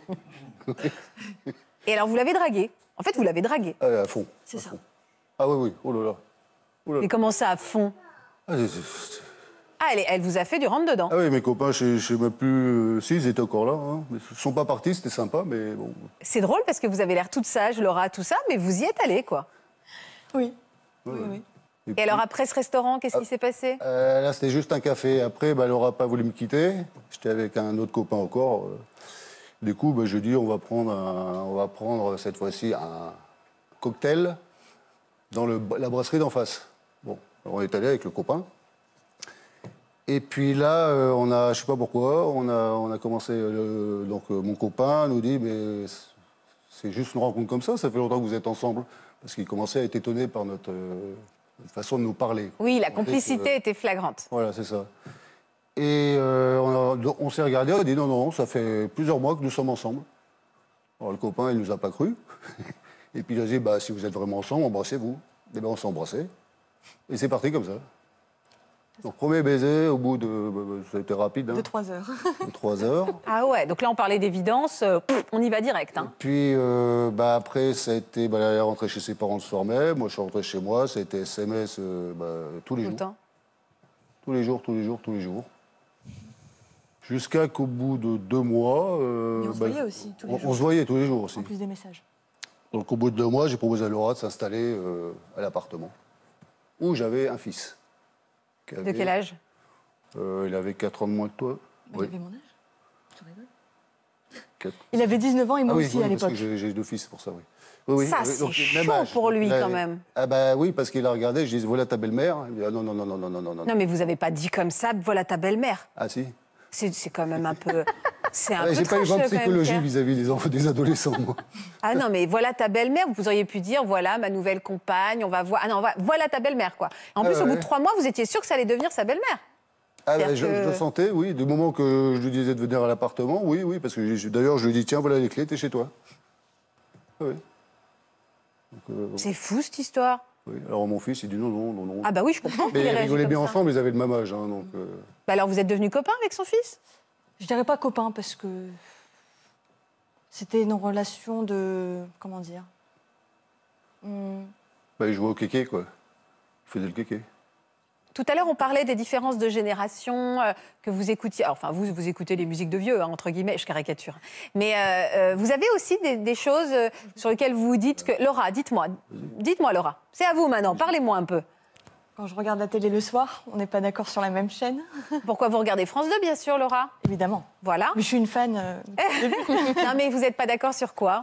Et alors, vous l'avez dragué. En fait, vous l'avez dragué. Ah, à fond. C'est à ça. fond. Ah oui, oui, oh là là. Oh là là. Mais comment ça, à fond? Ah, c'est- c'est- Ah, elle, est- elle vous a fait du rentre-dedans. ah oui, mes copains, je je sais même plus... euh, si, ils étaient encore là. Hein. Mais ils ne sont pas partis, c'était sympa, mais bon... C'est drôle parce que vous avez l'air toute sage, Laura, tout ça, mais vous y êtes allée, quoi. Oui. Ouais, Oui, ouais. oui. Et Et puis, alors, après ce restaurant, qu'est-ce qui s'est passé? euh, là, c'était juste un café. Après, bah, Laura n'a pas voulu me quitter. J'étais avec un autre copain encore. euh. Du coup, bah, je dis, on va prendre, un- on va prendre cette fois-ci un cocktail dans le- la brasserie d'en face. Bon, alors on est allé avec le copain. Et puis là, euh, on a, je sais pas pourquoi, on a, on a commencé. euh, donc euh, mon copain nous dit, mais c'est juste une rencontre comme ça. Ça fait longtemps que vous êtes ensemble, parce qu'il commençait à être étonné par notre, euh, notre façon de nous parler. Oui, la On complicité sait que- était flagrante. Voilà, c'est ça. Et euh, on, a- on s'est regardé, on a dit non, non, ça fait plusieurs mois que nous sommes ensemble. Alors le copain, il nous a pas cru. Et puis il a dit, bah, si vous êtes vraiment ensemble, embrassez-vous. Et bien on s'est embrassés. Et c'est parti comme ça. Donc premier baiser, au bout de... bah, bah, ça a été rapide, hein, De trois heures. de trois heures. Ah ouais, donc là, on parlait d'évidence, euh, pff, on y va direct, hein. Puis euh, bah, après, ça a été, bah, elle est rentrée chez ses parents le soir même. Moi, je suis rentré chez moi. Ça a été S M S euh, bah, tous les Tout le jours. temps. Tous les jours, tous les jours, tous les jours. Jusqu'à qu'au bout de deux mois... euh, Et on se bah, voyait aussi, tous les on, jours. on se voyait tous les jours aussi. En plus des messages. Donc au bout de deux mois, j'ai proposé à Laura de s'installer euh, à l'appartement, où j'avais un fils. qui De avait- quel âge? Euh, Il avait quatre ans de moins que toi. Bah, Oui. Il avait mon âge. Tu rigoles. Quatre- Il avait dix-neuf ans et moi Ah oui, aussi oui, à parce que l'époque. j'ai j'ai deux fils, c'est pour ça, oui. Oui, oui, Ça, oui, c'est donc, même chaud âge. pour lui, Il a- quand même. Ah bah oui, parce qu'il a regardé, je dis, voilà ta belle-mère. Il dit, ah non, non, non, non, non, non, non. Non, mais vous n'avez pas dit comme ça, voilà ta belle-mère. Ah si. C'est c'est quand même un peu... C'est un Ouais, peu j'ai pas eu trash, grande quand même, psychologie Pierre. vis-à-vis des, enfants- des adolescents, moi. Ah non, mais voilà ta belle-mère, vous auriez pu dire, voilà ma nouvelle compagne, on va voir... Ah non, on va- voilà ta belle-mère, quoi. En Ah plus, au ouais. bout de trois mois, vous étiez sûr que ça allait devenir sa belle-mère. Ah, C'est-à-dire bah, je, que- je le sentais, oui. Du moment que je lui disais de venir à l'appartement, oui, oui. Parce que j'ai- d'ailleurs, je lui ai dit, tiens, voilà les clés, t'es chez toi. Ah oui. Donc, euh, C'est fou, cette histoire. oui. Alors mon fils, il dit non, non, non, non. Ah bah oui, je comprends. Mais qu'il ils réagisse rigolaient comme bien ça. ensemble, ils avaient le même âge. Hein, donc, euh, Bah alors, vous êtes devenus copains avec son fils? Je dirais pas copain parce que c'était une relation de... Comment dire Hmm, bah, ils jouaient au kéké, quoi. Ils faisaient le kéké. Tout à l'heure, on parlait des différences de génération, euh, que vous écoutiez. alors, Enfin, vous, vous écoutez les musiques de vieux, hein, entre guillemets, je caricature. Mais euh, euh, vous avez aussi des, des choses euh, sur lesquelles vous vous dites que... Laura, dites-moi. Dites-moi, Laura. C'est à vous maintenant. Parlez-moi un peu. Quand je regarde la télé le soir, on n'est pas d'accord sur la même chaîne. Pourquoi vous regardez France deux, bien sûr, Laura? Évidemment. Voilà. Mais je suis une fan. euh, Non, mais vous n'êtes pas d'accord sur quoi?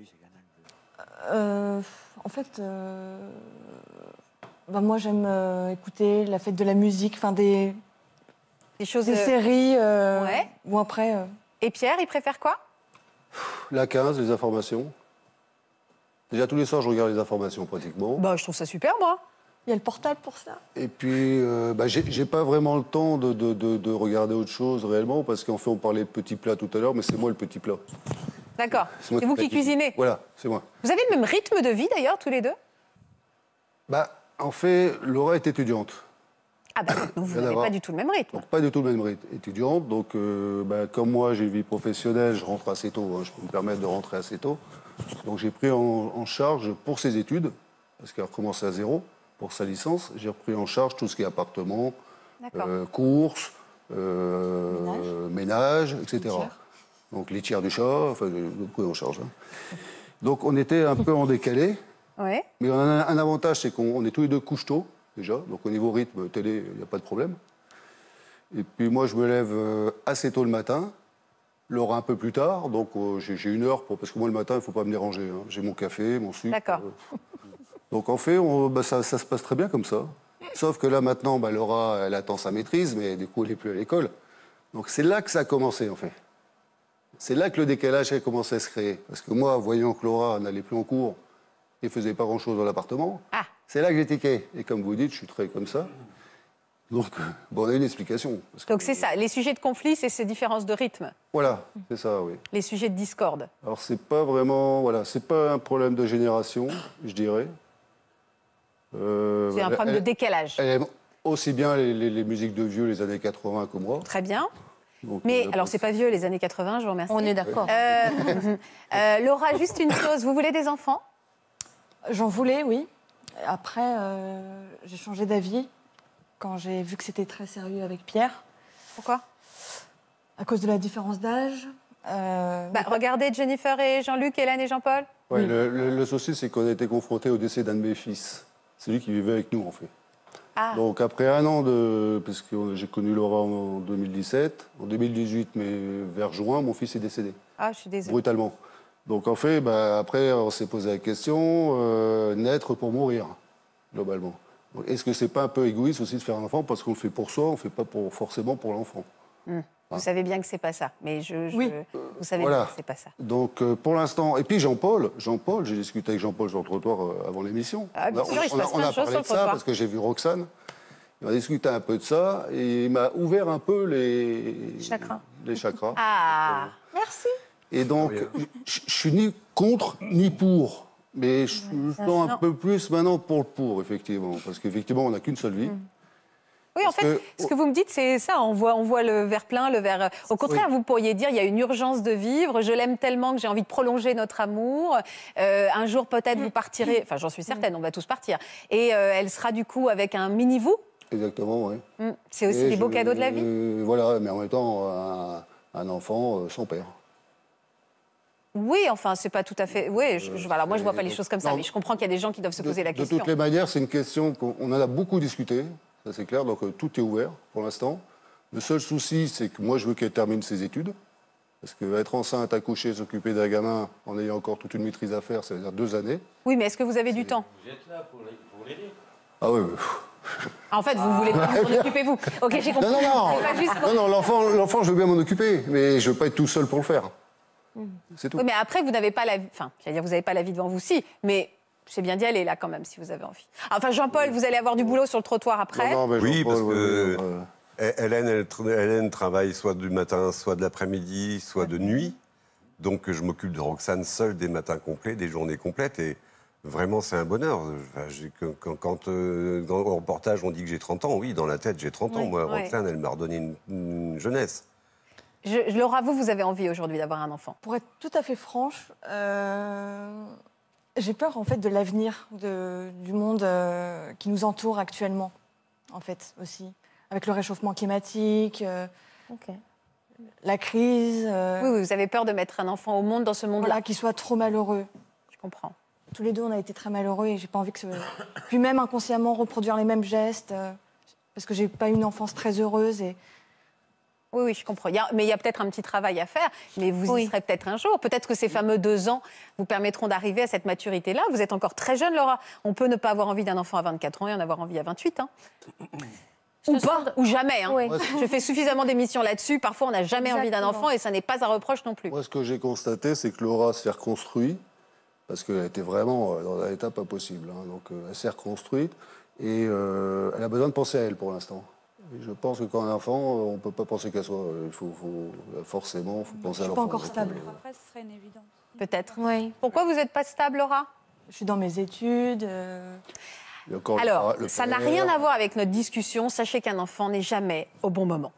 euh, en fait, euh, bah, moi j'aime euh, écouter la fête de la musique, enfin des, Des choses... des euh, séries. euh, Ouais. Ou après. euh, Et Pierre, il préfère quoi? La quinze, les informations. Déjà, tous les soirs, je regarde les informations, pratiquement. Bah, je trouve ça super, moi. Il y a le portable pour ça. Et puis, euh, bah, j'ai j'ai pas vraiment le temps de, de- de- de regarder autre chose, réellement, parce qu'en fait, on parlait de petits plats tout à l'heure, mais c'est moi le petit plat. D'accord. C'est C'est moi vous fais qui la cuisine. cuisinez. Voilà, c'est moi. Vous avez le même rythme de vie, d'ailleurs, tous les deux? Bah, en fait, Laura est étudiante. Ah bah, donc vous Rien à n'avez voir. pas du tout le même rythme. Donc, pas du tout le même rythme. Étudiante, donc, euh, bah, comme moi, j'ai une vie professionnelle, je rentre assez tôt. Hein, je peux me permettre de rentrer assez tôt. Donc, j'ai pris en, en charge pour ses études, parce qu'elle recommence à zéro, pour sa licence. J'ai repris en charge tout ce qui est appartement, D'accord. euh, courses, euh, ménage, et cetera. Litière. Donc, litière du chat, enfin, j'ai j'ai pris en charge. hein. Donc, on était un peu en décalé. Ouais. Mais on a un, un avantage, c'est qu'on on est tous les deux couche tôt, déjà. Donc au niveau rythme, télé, il n'y a pas de problème. Et puis moi, je me lève euh, assez tôt le matin, Laura un peu plus tard. Donc euh, j'ai j'ai une heure, pour, parce que moi, le matin, il ne faut pas me déranger. hein. J'ai mon café, mon sucre. D'accord. euh. Donc en fait, on- bah, ça, ça se passe très bien comme ça. Sauf que là, maintenant, bah, Laura, elle attend sa maîtrise, mais du coup, elle n'est plus à l'école. Donc c'est là que ça a commencé, en fait. C'est là que le décalage a commencé à se créer. Parce que moi, voyant que Laura n'allait plus en cours et faisait pas grand-chose dans l'appartement, Ah. c'est là que j'ai tiqué. Et comme vous dites, je suis très comme ça. Donc, euh, bon, on a une explication. Parce que- Donc c'est ça, les sujets de conflit, c'est ces différences de rythme, Voilà, c'est ça, oui. les sujets de discorde. Alors, c'est pas vraiment... Voilà, c'est pas un problème de génération, je dirais. Euh, C'est un elle- problème de elle- décalage. Elle aime aussi bien les, les- les musiques de vieux, les années quatre-vingts, que moi. Très bien. Donc, Mais euh, alors, c'est pas vieux, les années quatre-vingts, je vous remercie. On est d'accord. Euh, euh, Laura, juste une chose, vous voulez des enfants? J'en voulais, oui. Après, euh, j'ai changé d'avis quand j'ai vu que c'était très sérieux avec Pierre. Pourquoi? À cause de la différence d'âge. Euh, Bah, regardez Jennifer et Jean-Luc, Hélène et Jean-Paul. Ouais, le, le- le souci, c'est qu'on a été confrontés au décès d'un de mes fils. C'est lui qui vivait avec nous, en fait. Ah. Donc, après un an de... Parce que j'ai connu Laura en deux mille dix-sept. En deux mille dix-huit, mais vers juin, mon fils est décédé, Ah, je suis désolée. brutalement. Donc, en fait, bah, après, on s'est posé la question, euh, naître pour mourir, globalement. Donc, est-ce que c'est pas un peu égoïste aussi de faire un enfant parce qu'on le fait pour soi, on ne fait pas pour, forcément pour l'enfant? Hmm. Vous savez bien que c'est pas ça, mais je, je- Oui. vous savez Voilà. bien que c'est pas ça. Donc, euh, pour l'instant... Et puis, Jean-Paul, Jean-Paul, j'ai discuté avec Jean-Paul sur le trottoir euh, avant l'émission. Ah, bien On a- sûr, il se on a- passe on plein a de choses parlé sur de le ça trottoir. parce que j'ai vu Roxane. On a discuté un peu de ça et il m'a ouvert un peu les... Chakras. Les chakras. Ah, merci. Et donc, je je suis ni contre ni pour. Mais je me sens un peu plus maintenant pour le pour, effectivement. Parce qu'effectivement, on n'a qu'une seule vie. Oui, en Parce fait, que- ce que vous me dites, c'est ça. On voit, on voit le verre plein, le verre. Au contraire, vous pourriez dire il y a une urgence de vivre. Je l'aime tellement que j'ai envie de prolonger notre amour. Euh, un jour, peut-être, vous partirez. Enfin, j'en suis certaine, on va tous partir. Et euh, elle sera du coup avec un mini-vous. Exactement, oui. Mm. C'est aussi Et des beaux je- cadeaux de la vie. euh, Voilà, mais en même temps, un, un enfant euh, sans père. Oui, enfin, c'est pas tout à fait. Oui, je, je- alors moi, je vois pas les choses comme ça, Non. mais je comprends qu'il y a des gens qui doivent se De, poser la de question. toutes les manières, c'est une question qu'on on en a beaucoup discuté, ça c'est clair, donc euh, tout est ouvert pour l'instant. Le seul souci, c'est que moi, je veux qu'elle termine ses études. Parce qu'être enceinte, accoucher, s'occuper d'un gamin en ayant encore toute une maîtrise à faire, ça veut dire deux années. Oui, mais est-ce que vous avez du temps? Vous êtes là pour l'aider. Ah oui, oui. En fait, vous voulez pas vous en occuper, vous. Ok, j'ai compris. Non, non, non. Pas juste pour- Non, non, l'enfant, l'enfant, je veux bien m'en occuper, mais je veux pas être tout seul pour le faire. C'est tout. Oui, mais après, vous n'avez pas la vie. Enfin, j'allais dire, vous n'avez pas la vie devant vous, si. Mais c'est bien d'y aller, là, quand même, si vous avez envie. Enfin, Jean-Paul, vous allez avoir du boulot sur le trottoir après. Non, non, mais Oui, Jean-Paul, parce que ouais, ouais, ouais. Hélène, elle, tra- Hélène travaille soit du matin, soit de l'après-midi, soit de nuit. Donc je m'occupe de Roxane seule des matins complets, des journées complètes. Et vraiment, c'est un bonheur. Enfin, j'ai- quand quand, euh, dans le reportage, on dit que j'ai trente ans, oui, dans la tête, j'ai trente ans. Oui, Moi, oui. Roxane, elle m'a redonné une, une jeunesse. Je, je- Laura, vous, vous avez envie aujourd'hui d'avoir un enfant. Pour être tout à fait franche, euh, j'ai peur en fait de l'avenir de- du monde euh, qui nous entoure actuellement, en fait aussi, avec le réchauffement climatique, euh, Ok. la crise. euh, Oui, oui, vous avez peur de mettre un enfant au monde dans ce monde-là. Voilà, qu'il soit trop malheureux. Je comprends. Tous les deux, on a été très malheureux et j'ai pas envie que ce... Puis même inconsciemment reproduire les mêmes gestes, euh, parce que j'ai pas eu une enfance très heureuse et... Oui, oui, je comprends. Il y a- mais il y a peut-être un petit travail à faire, mais vous Oui. y serez peut-être un jour. Peut-être que ces fameux deux ans vous permettront d'arriver à cette maturité-là. Vous êtes encore très jeune, Laura. On peut ne pas avoir envie d'un enfant à vingt-quatre ans et en avoir envie à vingt-huit. Hein. Ou pas, ou jamais. Hein. Oui. Je fais suffisamment d'émissions là-dessus. Parfois, on n'a jamais envie d'un Exactement. enfant et ça n'est pas un reproche non plus. Moi, ce que j'ai constaté, c'est que Laura s'est reconstruite, parce qu'elle était vraiment euh, dans un état pas possible. hein. Donc, euh, elle s'est reconstruite et euh, elle a besoin de penser à elle pour l'instant. Et je pense que quand on a un enfant, euh, on ne peut pas penser qu'à soi. Il faut, faut- forcément, il faut penser Je à suis l'enfant. pas encore Donc, stable. euh, Après, ce serait une évidence. Peut-être. Oui. Pourquoi vous n'êtes pas stable, Laura? Je suis dans mes études. euh, il y a encore le- Alors, le ça n'a père. rien à voir avec notre discussion. Sachez qu'un enfant n'est jamais au bon moment.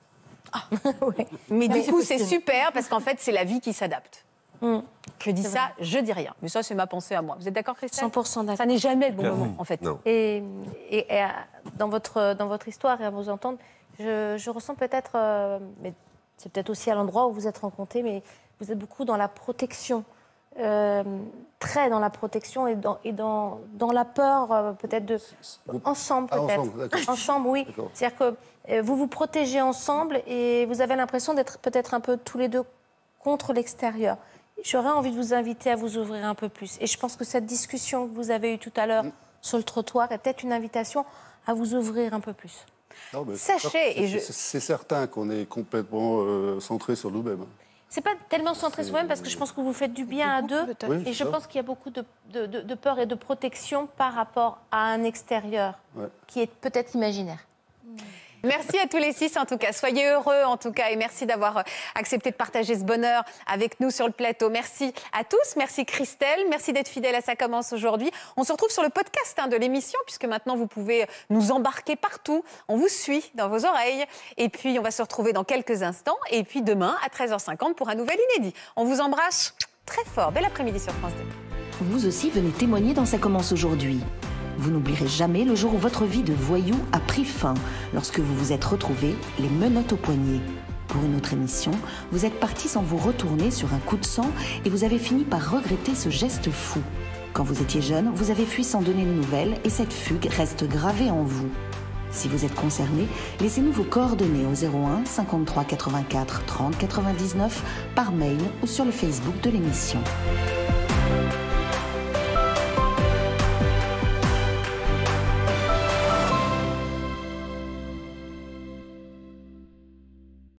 Mais du c'est coup, c'est possible. super parce qu'en fait, c'est la vie qui s'adapte. Mm. Je dis ça, je dis rien. Mais ça, c'est ma pensée à moi. Vous êtes d'accord, Christelle? cent pour cent d'accord. Ça n'est jamais le bon Clairement. moment, en fait. Non. Et, et- et, euh, dans, votre, dans votre histoire et à vous entendre, je, je ressens peut-être, euh, mais c'est peut-être aussi à l'endroit où vous êtes rencontrés, mais vous êtes beaucoup dans la protection, euh, très dans la protection et dans, et dans, dans la peur euh, peut-être de... Ensemble Ah, peut-être. ensemble, d'accord. Ensemble, oui. D'accord. C'est-à-dire que euh, vous vous protégez ensemble et vous avez l'impression d'être peut-être un peu tous les deux contre l'extérieur. J'aurais envie de vous inviter à vous ouvrir un peu plus. Et je pense que cette discussion que vous avez eue tout à l'heure sur le trottoir est peut-être une invitation à vous ouvrir un peu plus. Non, mais Sachez, c'est- et je- c'est- C'est certain qu'on est complètement euh, centré sur nous-mêmes. C'est pas tellement centré sur vous-même parce que je pense que vous faites du bien à deux. Oui, Et je c'est ça. pense qu'il y a beaucoup de, de- de- de peur et de protection par rapport à un extérieur Ouais. qui est peut-être imaginaire. Merci à tous les six, en tout cas. Soyez heureux, en tout cas. Et merci d'avoir accepté de partager ce bonheur avec nous sur le plateau. Merci à tous. Merci Christelle. Merci d'être fidèle à Ça commence aujourd'hui. On se retrouve sur le podcast hein, de l'émission, puisque maintenant, vous pouvez nous embarquer partout. On vous suit dans vos oreilles. Et puis, on va se retrouver dans quelques instants. Et puis, demain, à treize heures cinquante, pour un nouvel inédit. On vous embrasse très fort. Bel après-midi sur France deux. Vous aussi venez témoigner dans Ça commence aujourd'hui. Vous n'oublierez jamais le jour où votre vie de voyou a pris fin, lorsque vous vous êtes retrouvés les menottes au poignet. Pour une autre émission, vous êtes parti sans vous retourner sur un coup de sang et vous avez fini par regretter ce geste fou. Quand vous étiez jeune, vous avez fui sans donner de nouvelles et cette fugue reste gravée en vous. Si vous êtes concerné, laissez-nous vos coordonnées au zéro un cinquante-trois quatre-vingt-quatre trente quatre-vingt-dix-neuf par mail ou sur le Facebook de l'émission.